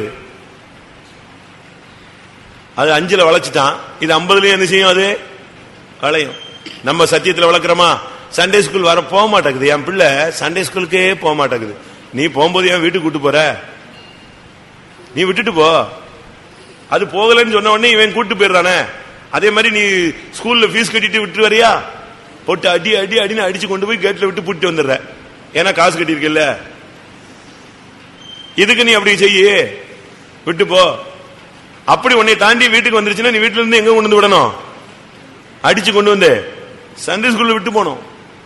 அது 5ல வளைச்சிட்டான், இது 50லயும் என்ன செய்யும்? அது வளையும். நம்ம சத்தியத்தில் வளர்க்கிறோமா? சண்டே ஸ்கூல் வர போக மாட்டேங்குது என் பிள்ளை, சண்டே ஸ்கூலுக்கே போக மாட்டேங்குது. நீ போகும்போது என் வீட்டுக்கு கூட்டு போற, நீ விட்டுட்டு போ. அது போகலன்னு சொன்ன உடனே இவன் கூட்டு போயிடுறானே. அதே மாதிரி நீ ஸ்கூல்ல ஃபீஸ் கட்டிட்டு விட்டு வரியா? போட்டு அடி அடி அடின்னு அடிச்சு கொண்டு போய் கேட்ல விட்டு பூட்டு வந்துடுற. ஏன்னா காசு கட்டியிருக்கல. இதுக்கு நீ அப்படி செய்ய, விட்டு போ. அப்படி உன்னை தாண்டி வீட்டுக்கு வந்துருச்சுன்னா நீ வீட்டுல இருந்து எங்க கொண்டு வந்து விடணும்? அடிச்சு கொண்டு வந்து சண்டே ஸ்கூல்ல விட்டு போனோம்.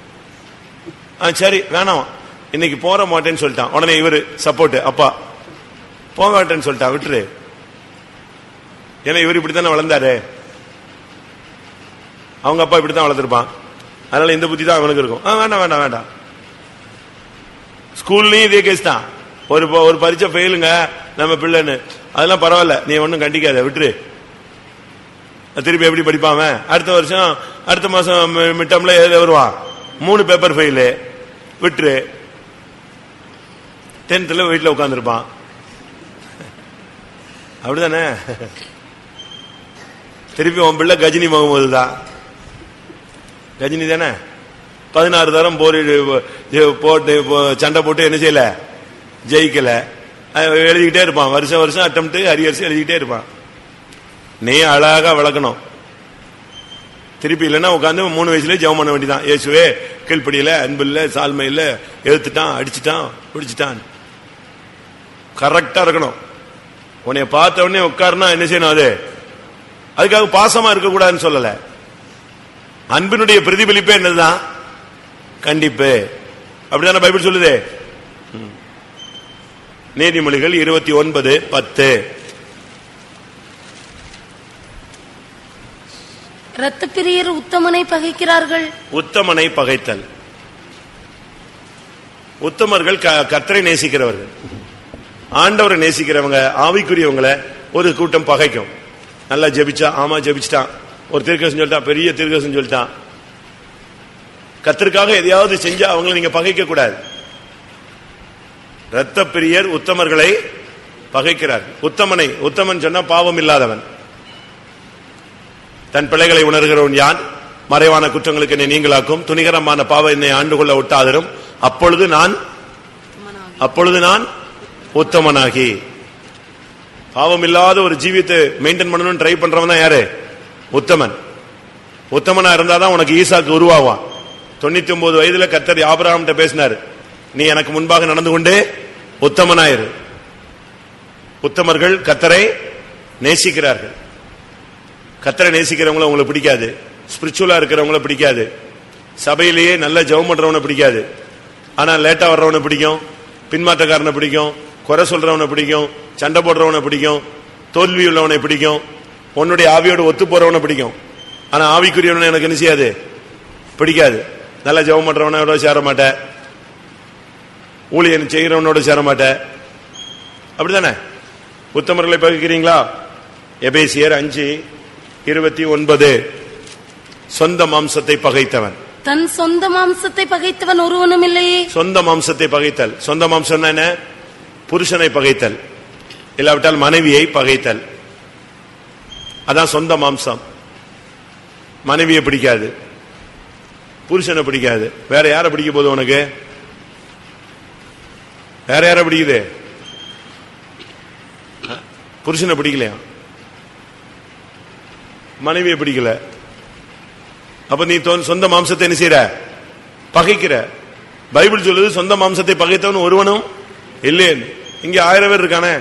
சரி வேணாம் இன்னைக்கு போற மாட்டேன்னு சொல்லிட்டான். உடனே இவரு சப்போர்ட், அப்பா போக மாட்டேன்னு சொல்லிட்டான், விட்டுரு. ஏன்னா இவர் இப்படித்தானே வளர்ந்தாரு, அவங்க அப்பா இப்படித்தான் வளர்த்திருப்பான். அதனால இந்த புத்தி தான் அவனுக்கு இருக்கும். வேண்டாம் வேண்டாம் வேண்டாம். ஸ்கூல்லயும் இதே கேஸ் தான். ஒரு பரீட்சை ஃபெயிலுங்க நம்ம பிள்ளைன்னு, அதெல்லாம் பரவாயில்ல, நீ ஒன்னும் கண்டிக்காத, விட்டுரு. திருப்பி எப்படி படிப்பாம? அடுத்த வருஷம் அடுத்த மாசம் மிட்டம்ல வருவான், 3 பேப்பர் ஃபெயிலு, விட்டுரு. 10th வீட்டில் உட்காந்துருப்பான். அப்படிதானே? திருப்பி உன் பிள்ளை கஜினி முகமது தான். கஜினி தானே? 16 தரம் போட்டு சண்டை போட்டு என்ன செய்யல, ஜெயிக்கல. எழுதிக்கிட்டே இருப்பான், வருஷம் வருஷம் அட்டெம்ப்ட் அரியர்ஸ் எழுதிக்கிட்டே இருப்பான். நீ அழகா வளர்க்கணும். திருப்பி இல்லைன்னா உட்காந்து 3 வயசுல ஜெபம் பண்ண வேண்டியதான். இயேசுவே கீழ்ப்படியில, அன்பு இல்ல, சால்மை இல்ல, எழுத்துட்டான், அடிச்சுட்டான், பிடிச்சிட்டான். கரெக்டா இருக்கணும். உன்னைய பார்த்த உடனே உட்காருனா என்ன செய்யணும்? அது அதுக்காக பாசமா இருக்க கூடாதுன்னு சொல்லல. அன்பினுடைய பிரதிபலிப்பே என்னதுதான்? கண்டிப்பு. அப்படிதான பைபிள் சொல்லுது. நீதிமொழிகள் 29:10. இரத்த பிரியர் உத்தமனை பகைக்கிறார்கள். உத்தமனை பகைத்தல். உத்தமர்கள் கர்த்தரை நேசிக்கிறவர்கள், ஆண்டவரை நேசிக்கிறவங்க, ஆவிக்குரியவங்களை ஒரு கூட்டம் பகைக்கும். நல்லா ஜெபிச்சா, ஆமா ஜெபிச்சிட்டான், ஒரு தீர்க்கதரிசி சொல்லிட்டான், பெரிய தீர்க்கதரிசி சொல்லிட்டான், கர்த்தருக்காக எதையாவது செஞ்சா அவங்களை நீங்க பகைக்க கூடாது. இரத்த பிரியர் உத்தமர்களை பகைக்கிறார். உத்தமனை, உத்தமன் சொன்னா பாவம் இல்லாதவன், தன் பிள்ளைகளை உணர்கிறவன் யான், மறைவான குற்றங்களுக்கு என்னை நீங்களாக்கும், துணிகரமான பாவம் என்னை ஆண்டு கொள்ள ஒட்டாதரும், அப்பொழுது நான் உத்தமனாகி. பாவம் இல்லாத ஒரு ஜீவியத்தை மெயின்டைன் பண்ணணும்னு ட்ரை பண்றவன் தான் யாரு? உத்தமன். உத்தமனா இருந்தாதான் உனக்கு ஈசாக்கு உருவாவான். 99 வயதுல கர்த்தர் ஆபிரகாம்கிட்ட பேசினாரு, நீ எனக்கு முன்பாக நடந்து கொண்டே உத்தமனாயிரு. உத்தமர்கள் கர்த்தரை நேசிக்கிறார்கள். கர்த்தரை நேசிக்கிறவங்கள உங்களுக்கு பிடிக்காது, ஸ்பிரிச்சுவலா இருக்கிறவங்கள பிடிக்காது, சபையிலேயே நல்ல ஜெபம் பண்றவனை பிடிக்காது, ஆனா லேட்டா வர்றவனை பிடிக்கும், பின்மாற்றக்காரனை பிடிக்கும், குறை சொல்றவனை பிடிக்கும், சண்டை போடுறவனை பிடிக்கும், தோல்வி உள்ளவனை பிடிக்கும், உன்னுடைய ஆவியோடு ஒத்து போறவனை பிடிக்கும். ஆனா ஆவிக்குரியவனை எனக்கு என்ன செய்யாது? பிடிக்காது. நல்லா ஜெபம் பண்றவனோட சேர மாட்டேன், ஊழியன் செய்கிறவனோட சேர மாட்டேன். அப்படித்தானே? உத்தமர்களை பகைக்கிறீங்களா? எபேசியர் 5:29. சொந்த மாம்சத்தை பகைத்தவன், தன் சொந்த மாம்சத்தை பகைத்தவன் ஒருவனும் இல்லையே. சொந்த மாம்சத்தை பகைத்தல். சொந்த மாம்சம் என்ன? புருஷனை பகைத்தல், இல்லாவிட்டால் மனைவியை பகைத்தல். அதான் சொந்த மாம்சம். மனைவியை பிடிக்காது, புருஷனை பிடிக்காது, வேற யாரை பிடிக்க போகுது உனக்கு? வேற யாரை பிடிக்குது? புருஷனை பிடிக்கலையா? மனைவியை பிடிக்கல. அப்ப நீ சொந்த மாம்சத்தை என்ன செய்யற? பகைக்கிற. பைபிள் சொல்லுது சொந்த மாம்சத்தை பகைத்தவன் ஒருவனும் இல்லையே. இங்க 1000 பேர் இருக்கானே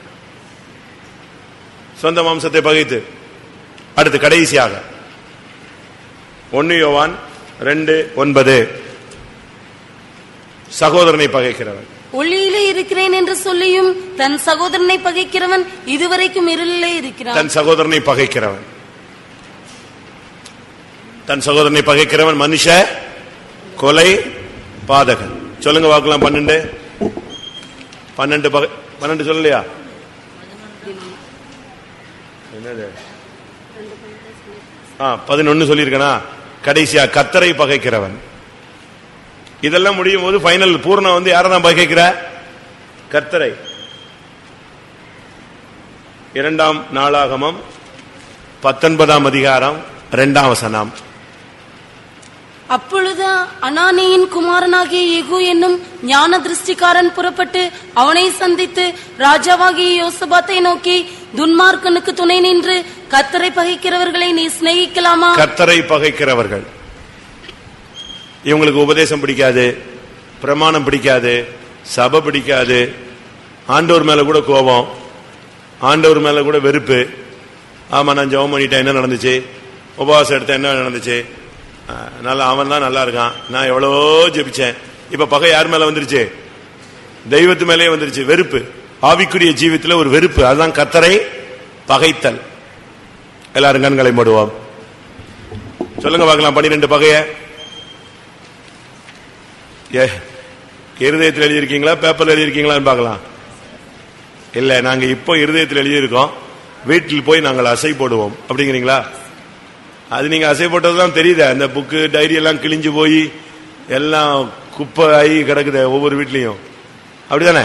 சொந்த மாம்சத்தை பகைத்து. அடுத்து கடைசியாக 1 யோவான் 2:9. சகோதரனை பகைக்கிறவன். ஒளியிலே இருக்கிறேன் என்று சொல்லியும் தன் சகோதரனை பகைக்கிறவன் இதுவரைக்கும் இருளிலே இருக்கிறான். தன் சகோதரனை பகைக்கிறவன், தன் சகோதரனை பகைக்கிறவன் மனுஷ கொலை பாதகன். சொல்லுங்க பார்க்கலாம். 12 சொல்லலையா? என்னது? 11 சொல்லியிருக்கனா? கடைசியா கர்த்தரை பகைக்கிறவன். இதெல்லாம் முடியும் போது பைனல் பூர்ணம் யாரதான் பகைக்கிற? கர்த்தரை. 2 நாளாகமம் 19 அதிகாரம் 2 வசனம். அப்பொழுது அனானியின் குமாரனாகிய யெகூ என்னும் ஞான திருஷ்டிக்காரன் புறப்பட்டு அவனை சந்தித்து ராஜாவாகிய யோசபாத்தை நோக்கி, துன்மார்க்கனுக்கு துணை நின்று கர்த்தரை பகைக்கிறவர்களை நீ சிநேகிக்கலாமா? கர்த்தரை பகைக்கிறவர்கள், இவங்களுக்கு உபதேசம் பிடிக்காது, பிரமாணம் பிடிக்காது, சபை பிடிக்காது, ஆண்டவர் மேல கூட கோபம், ஆண்டவர் மேல கூட வெறுப்பு. ஆமா, நான் ஜெபம் பண்ணிட்டேன், என்ன நடந்துச்சு? உபவாசம் எடுத்தேன், என்ன நடந்துச்சு? நல்லா, அவன் தான் நல்லா இருக்கான், நான் எவ்வளவோ ஜெபிச்சேன். இப்ப பகை யார் மேல வந்துருச்சு? தெய்வத்து மேலே வந்துருச்சு. வெறுப்பு, ஆவிக்குரிய ஜீவித்துல ஒரு வெறுப்பு. அதுதான் கர்த்தரை பகைத்தல். எல்லாரும் கண்களை மூடுவோம். சொல்லுங்க பார்க்கலாம். 12 பகைய இருதயத்தில் எழுதியிருக்கீங்களா, பேப்பர்ல எழுதியிருக்கீங்களான்னு பார்க்கலாம். இல்ல, நாங்க இப்போ இருதயத்தில் எழுதியிருக்கோம், வீட்டில் போய் நாங்கள் அசை போடுவோம். அப்படிங்கிறீங்களா? அது நீங்க அசை போட்டதுதான் தெரியுது. அந்த புக்கு டைரி எல்லாம் கிழிஞ்சு போய் எல்லாம் குப்பை ஆகி கிடக்குது ஒவ்வொரு வீட்லயும். அப்படிதானே?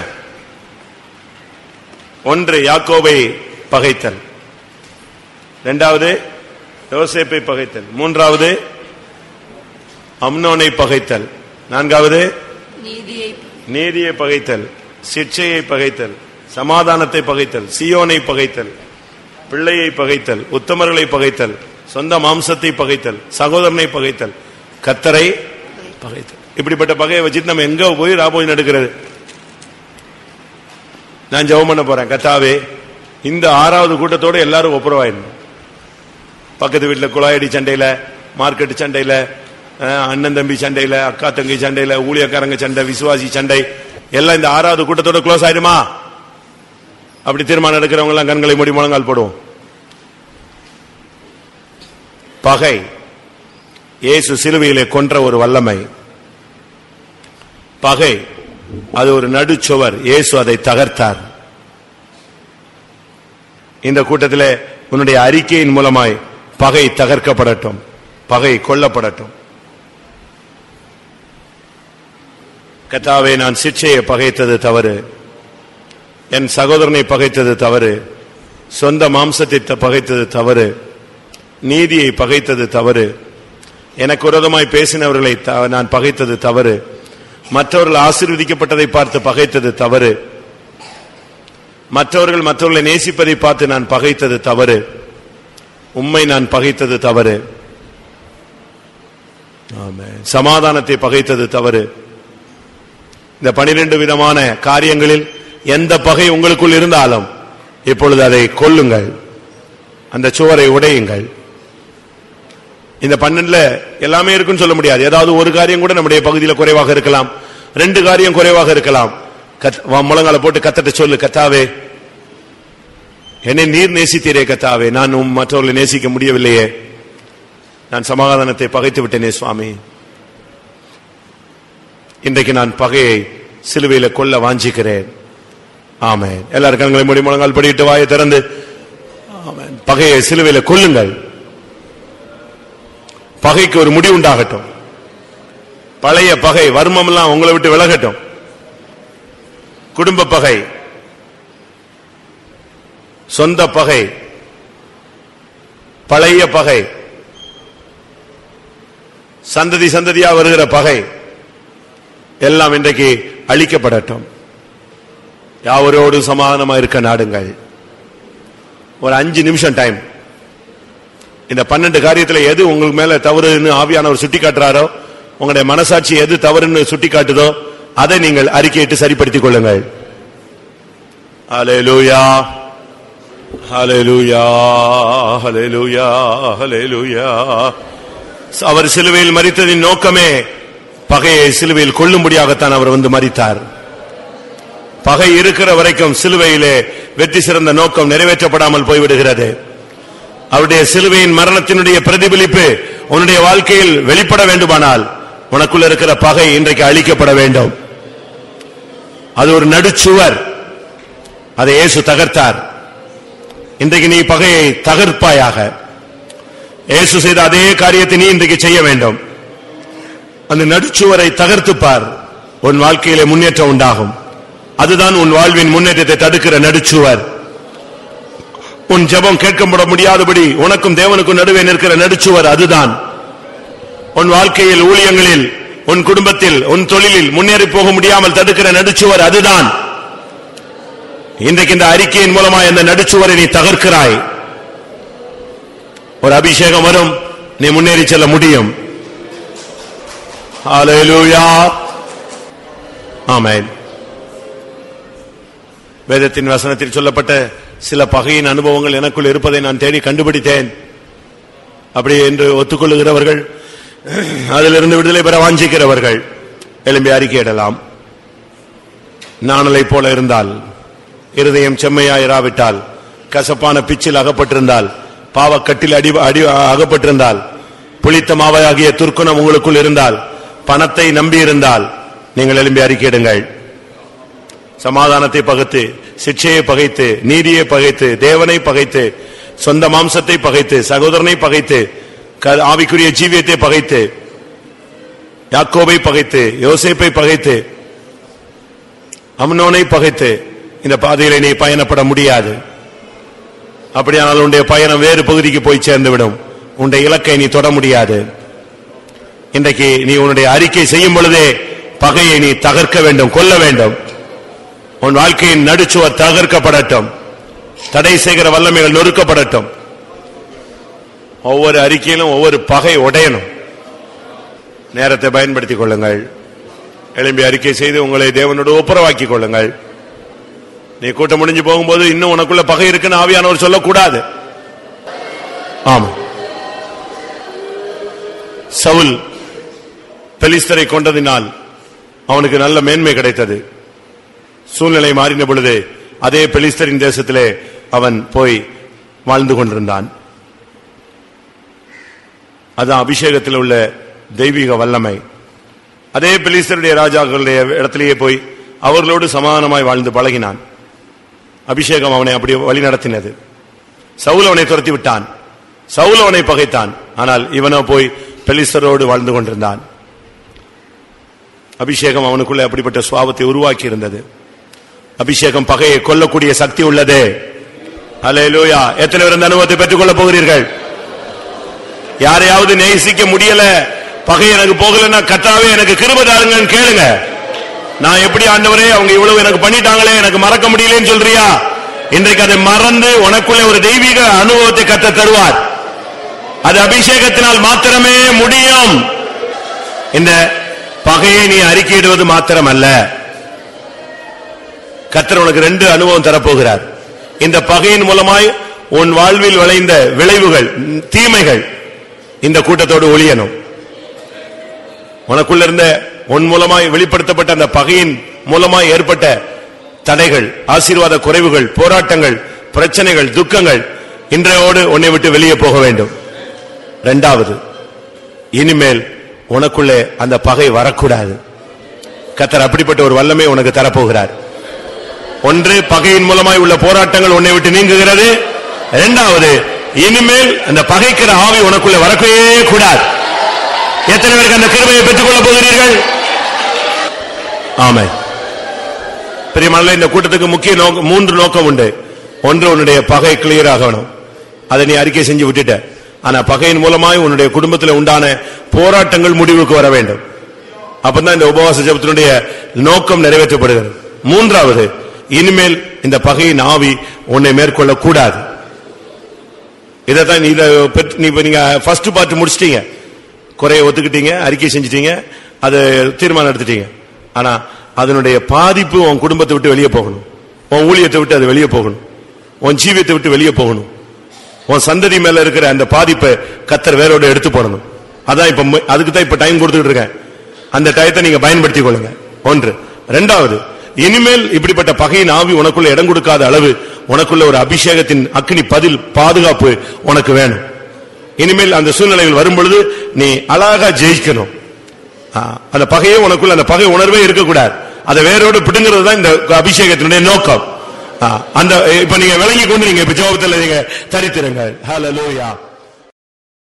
1 யாக்கோபை பகைத்தல், 2வது யோசேப்பை பகைத்தல், 3வது அம்னோனை பகைத்தல், 4வது நீதியை பகைத்தல், சிட்சையை பகைத்தல், சமாதானத்தை பகைத்தல், சியோனை பகைத்தல், பிள்ளையை பகைத்தல், உத்தமர்களை பகைத்தல், சொந்த மாம்சத்தை பகைத்தல், சகோதரனை பகைத்தல், கர்த்தரை பகைத்தல். இப்படிப்பட்ட பகையை வச்சுட்டு நம்ம எங்க போய் ராபோஜன் எடுக்கிறது? நான் ஜெபம் பண்ண போறேன், கர்த்தாவே இந்த 6வது கூட்டத்தோட எல்லாரும் ஒப்புரவாயிடணும். பக்கத்து வீட்டில் குழாயடி சண்டையில, மார்க்கெட் சண்டையில, அண்ணன் தம்பி சண்டையில, அக்கா தங்கி சண்டையில, ஊழியக்காரங்க சண்டை, விசுவாசி சண்டை எல்லாம் இந்த 6வது கூட்டத்தோட க்ளோஸ் ஆயிடுமா? அப்படி தீர்மானம் எடுக்கிறவங்க எல்லாம் கண்களை மூடி முழங்கால் போடுவோம். பகை இயேசு சிலுவையிலே கொன்ற ஒரு வல்லமை. பகை அது ஒரு நடுச்சுவர், இயேசு அதை தகர்த்தார். இந்த கூட்டத்திலே உன்னுடைய அறிக்கையின் மூலமாய் பகை தகர்க்கப்படட்டும், பகை கொல்லப்படட்டும். கர்த்தாவே, நான் சிட்சையை பகைத்தது தவறு, என் சகோதரனை பகைத்தது தவறு, சொந்த மாம்சத்தை பகைத்தது தவறு, நீதியை பகைத்தது தவறு, எனக்கு விரோதமாய் பேசினவர்களை நான் பகைத்தது தவறு, மற்றவர்கள் ஆசீர்வதிக்கப்பட்டதை பார்த்து பகைத்தது தவறு, மற்றவர்கள் மற்றவர்களை நேசிப்பதை பார்த்து நான் பகைத்தது தவறு, உம்மை நான் பகைத்தது தவறு. ஆமென். சமாதானத்தை பகைத்தது தவறு. இந்த 12 விதமான காரியங்களில் எந்த பகை உங்களுக்குள் இருந்தாலும் இப்பொழுது அதை கொல்லுங்கள், அந்த சுவரை உடையுங்கள். இந்த 12ல எல்லாமே இருக்குன்னு சொல்ல முடியாது. ஏதாவது ஒரு காரியம் கூட நம்முடைய பகுதியில் குறைவாக இருக்கலாம், 2 காரியம் குறைவாக இருக்கலாம். முழங்கால போட்டு கத்தட்ட சொல்லு, கத்தாவே என்னை நீர் நேசித்தீரே, கத்தாவே நான் மற்றவர்களை நேசிக்க முடியவில்லையே, நான் சமாதானத்தை பகைத்து விட்டேனே சுவாமி, இன்றைக்கு நான் பகையை சிலுவையில கொல்ல வாஞ்சிக்கிறேன். ஆமென். எல்லாரும் கண்களை மூடி முழங்கால் படிட்டு வாயை திறந்து ஆமென், பகையை சிலுவையில கொல்லுங்கள். பகைக்கு ஒரு முடிவு உண்டாகட்டும். பழைய பகை வர்மம் எல்லாம் உங்களை விட்டு விலகட்டும். குடும்ப பகை, சொந்த பகை, பழைய பகை, சந்ததி சந்ததியா வருகிற பகை எல்லாம் இன்றைக்கு அழிக்கப்படட்டும். யாவரோடு சமாதானமா இருக்க நாடுங்கள். ஒரு 5 நிமிஷம் டைம். இந்த 12 காரியத்தில் எது உங்களுக்கு மேல தவறுன்னு ஆவியானவர் சுட்டி காட்டுறாரோ, உங்களுடைய மனசாட்சி எது தவறுன்னு சுட்டி காட்டுதோ அதை நீங்கள் அறிக்கையிட்டு சரிப்படுத்திக் கொள்ளுங்கள். ஹல்லேலூயா, ஹல்லேலூயா, ஹல்லேலூயா, ஹல்லேலூயா. அவர் சிலுவையில் மரித்ததின் நோக்கமே பகையை சிலுவையில் கொல்லும்படியாகத்தான் அவர் வந்து மரித்தார். பகை இருக்கிற வரைக்கும் சிலுவையிலே வெற்றி சிறந்த நோக்கம் நிறைவேற்றப்படாமல் போய்விடுகிறது. அவருடைய சிலுவையின் மரணத்தினுடைய பிரதிபலிப்பு உன்னுடைய வாழ்க்கையில் வெளிப்பட வேண்டுமானால் உனக்குள்ள இருக்கிற பகை இன்றைக்கு அழிக்கப்பட வேண்டும். அது ஒரு நடுச்சுவர், அதை இயேசு தகர்த்தார். இன்றைக்கு நீ பகையை தகர்ப்பாயாக. இயேசு செய்த அதே காரியத்தை நீ இன்றைக்கு செய்ய வேண்டும். அந்த நடுச்சுவரை தகர்த்துப்பார், உன் வாழ்க்கையிலே முன்னேற்றம் உண்டாகும். அதுதான் உன் வாழ்வின் முன்னேற்றத்தை தடுக்கிற நடுச்சுவர். உன் ஜெபம் கேட்கப்பட முடியாதபடி உனக்கும் தேவனுக்கும் நடுவே நிற்கிற நடுச்சுவர் அதுதான். உன் வாழ்க்கையில், ஊழியங்களில், உன் குடும்பத்தில், உன் தொழிலில் முன்னேறி போக முடியாமல் தடுக்கிற நடுச்சுவர் அதுதான். இன்றைக்கு இந்த அறிக்கையின் மூலமா இந்த நடுச்சுவரை நீ தகர்க்கிறாய். ஒரு அபிஷேகம் வரும், நீ முன்னேறி செல்ல முடியும். ஹல்லேலூயா, ஆமென். வேதத்தின் வசனத்தில் சொல்லப்பட்ட சில பகையின் அனுபவங்கள் எனக்குள் இருப்பதை நான் தேடி கண்டுபிடித்தேன். அப்படி என்று ஒத்துக்கொள்ளுகிறவர்கள், அதிலிருந்து விடுதலை பெற வாஞ்சிக்கிறவர்கள் எழும்பி அறிக்கையிடலாம். நாணலை போல இருந்தால், இருதயம் செம்மையாயிராவிட்டால், கசப்பான பிச்சில் அகப்பட்டிருந்தால், பாவக்கட்டில் அகப்பட்டிருந்தால், புளித்த மாவையாகிய துர்க்குணம் உங்களுக்குள் இருந்தால், பணத்தை நம்பி இருந்தால், நீங்கள் எழும்பி அறிக்கையிடுங்கள். சமாதானத்தை பகைத்து, சிட்சையை பகைத்து, நீதியை பகைத்து, தேவனை பகைத்து, சொந்த மாம்சத்தை பகைத்து, சகோதரனை பகைத்து, ஆவிக்குரிய ஜீவியத்தை பகைத்து, யாக்கோபை பகைத்து, யோசேப்பை பகைத்து, அம்னோனை பகைத்து இந்த பாதையிலே நீ பயணப்பட முடியாது. அப்படியானால் உன்னுடைய பயணம் வேறு பகுதிக்கு போய் சேர்ந்துவிடும். உன்னுடைய இலக்கை நீ தொட முடியாது. இன்றைக்கு நீ உன்னுடைய அறிக்கை செய்யும் பொழுதே பகையை நீ தகர்க்க வேண்டும், கொல்ல வேண்டும். உன் வாழ்க்கையின் நடுச்சுவர் தகர்க்கப்படட்டும். தடை செய்கிற வல்லமைகள் நொறுக்கப்படட்டும். ஒவ்வொரு அறிக்கையிலும் ஒவ்வொரு பகை உடையணும். நேரத்தை பயன்படுத்திக் கொள்ளுங்கள். எழும்பி அறிக்கை செய்து உங்களை தேவனோடு ஒப்புரவாக்கிக் கொள்ளுங்கள். நீ கூட்டம் முடிஞ்சு போகும்போது இன்னும் உனக்குள்ள பகை இருக்குன்னு ஆவியானவர் சொல்லக்கூடாது. ஆமா, சவுல் பெலிஸ்தரை கொண்டதினால் அவனுக்கு நல்ல மேன்மை கிடைத்தது. சூழ்நிலை மாறின பொழுது அதே பெலிஸ்தரின் தேசத்திலே அவன் போய் வாழ்ந்து கொண்டிருந்தான். அதுதான் அபிஷேகத்தில் உள்ள தெய்வீக வல்லமை. அதே பெலிஸ்தருடைய ராஜாக்களுடைய இடத்திலேயே போய் அவர்களோடு சமாதானமாய் வாழ்ந்து பழகினான். அபிஷேகம் அவனை அப்படி வழி நடத்தினது. சவுல் அவனை துரத்தி விட்டான், சவுல் அவனை பகைத்தான். ஆனால் இவனோ போய் பெலிஸ்தரோடு வாழ்ந்து கொண்டிருந்தான். அபிஷேகம் அவனுக்குள்ள அப்படிப்பட்ட சுபாவத்தை உருவாக்கி இருந்தது. அபிஷேகம் பகையை கொல்லக்கூடிய சக்தி உள்ளது. அல்லேலூயா. எத்தனை பேர் அந்த அனுபவத்தை பெற்றுக் கொள்ள போகிறீர்கள்? யாரையாவது நேசிக்க முடியல, பகை எனக்கு போகலன்னா கர்த்தாவே எனக்கு கிருபை தாருங்கன்னு கேளுங்க. நான் எப்படி ஆண்டவரே அவங்க இவ்வளவு எனக்கு பண்ணிட்டாங்களே, எனக்கு மறக்க முடியலன்னு சொல்றியா? இன்றைக்கு அதை மறந்து உனக்குள்ளே ஒரு தெய்வீக அனுபவத்தை கர்த்தர் தருவார். அது அபிஷேகத்தினால் மாத்திரமே முடியும். இந்த பகையை நீ அறிக்கையிடுவது மாத்திரம் அல்ல, கர்த்தர் உனக்கு 2 அனுபவம் தரப்போகிறார். இந்த பகையின் மூலமாய் உன் வாழ்வில் விளைந்த விளைவுகள், தீமைகள் இந்த கூட்டத்தோடு ஒழியணும். உனக்குள்ள இருந்த உன் மூலமாய் வெளிப்படுத்தப்பட்ட அந்த பகையின் மூலமாய் ஏற்பட்ட தடைகள், ஆசீர்வாத குறைவுகள், போராட்டங்கள், பிரச்சனைகள், துக்கங்கள் இன்றையோடு உன்னை விட்டு வெளியே போக வேண்டும். 2வது, இனிமேல் உனக்குள்ளே அந்த பகை வரக்கூடாது. கர்த்தர் அப்படிப்பட்ட ஒரு வல்லமை உனக்கு தரப்போகிறார். 1, பகையின் மூலமாய் உள்ள போராட்டங்கள் உன்னை விட்டு நீங்குகிறது. 2வது, இனிமேல் அந்த பகைக்கிற ஆவி உனக்குள்ளே வரவே கூடாது. எத்தனை பேருக்கு அந்த கிருபையை பெற்றுக் கொள்ள போகிறீர்கள்? ஆமென். பிரியமானவர்களே, இந்த கூட்டத்துக்கு முக்கிய 3 நோக்கம் உண்டு. 1, உன்னுடைய பகை கிளியர் ஆகணும். அதை நீ அறிக்கை செஞ்சு விட்டுட்ட. ஆனா பகையின் மூலமாய் உன்னுடைய குடும்பத்தில் உண்டான போராட்டங்கள் முடிவுக்கு வர வேண்டும். அப்பதான் இந்த உபவாச ஜெபத்தினுடைய நோக்கம் நிறைவேற்றப்படுகிறது. 3வது, இனிமேல் இந்த பகையின் ஆவி உன்னை மேற்கொள்ள கூடாது. இதைத்தான் நீங்க ஃபர்ஸ்ட் பார்ட் முடிச்சிட்டீங்க. குறைய ஒத்துக்கிட்டீங்க, அறிக்கை செஞ்சிட்டீங்க, அது தீர்மானம் எடுத்துட்டீங்க. ஆனா அதனுடைய பாதிப்பு உன் குடும்பத்தை விட்டு வெளியே போகணும், உன் ஊழியத்தை விட்டு அது வெளியே போகணும், உன் ஜீவியத்தை விட்டு வெளியே போகணும். உன் சந்ததி மேல இருக்கிற அந்த பாதிப்பை கர்த்தர் வேரோட எடுத்து போடணும். அதான் இப்ப அதுக்கு தான் இப்ப டைம் கொடுத்துட்டு இருக்கேன். அந்த டயத்தை நீங்க பயன்படுத்திக் கொள்ளுங்க. 1. 2வது, இனிமேல் இப்படிப்பட்ட பகையின் ஆவி உனக்குள்ள இடம் கொடுக்காத அளவு உனக்குள்ள ஒரு அபிஷேகத்தின் அக்னி பதில் பாதுகாப்பு உனக்கு வேணும். இனிமேல் அந்த சூழ்நிலைகள் வரும் பொழுது நீ அழகா ஜெயிக்கணும். அந்த பகையே உனக்குள்ள அந்த பகை உணர்வே இருக்கக்கூடாது. அதை வேரோடு பிடுங்கிறது தான் இந்த அபிஷேகத்தினுடைய நோக்கம். அந்த இப்ப நீங்க விளங்கி கொண்டு நீங்க இப்ப ஜெபத்துல நீங்க தரித்திருங்கள். ஹல்லேலூயா.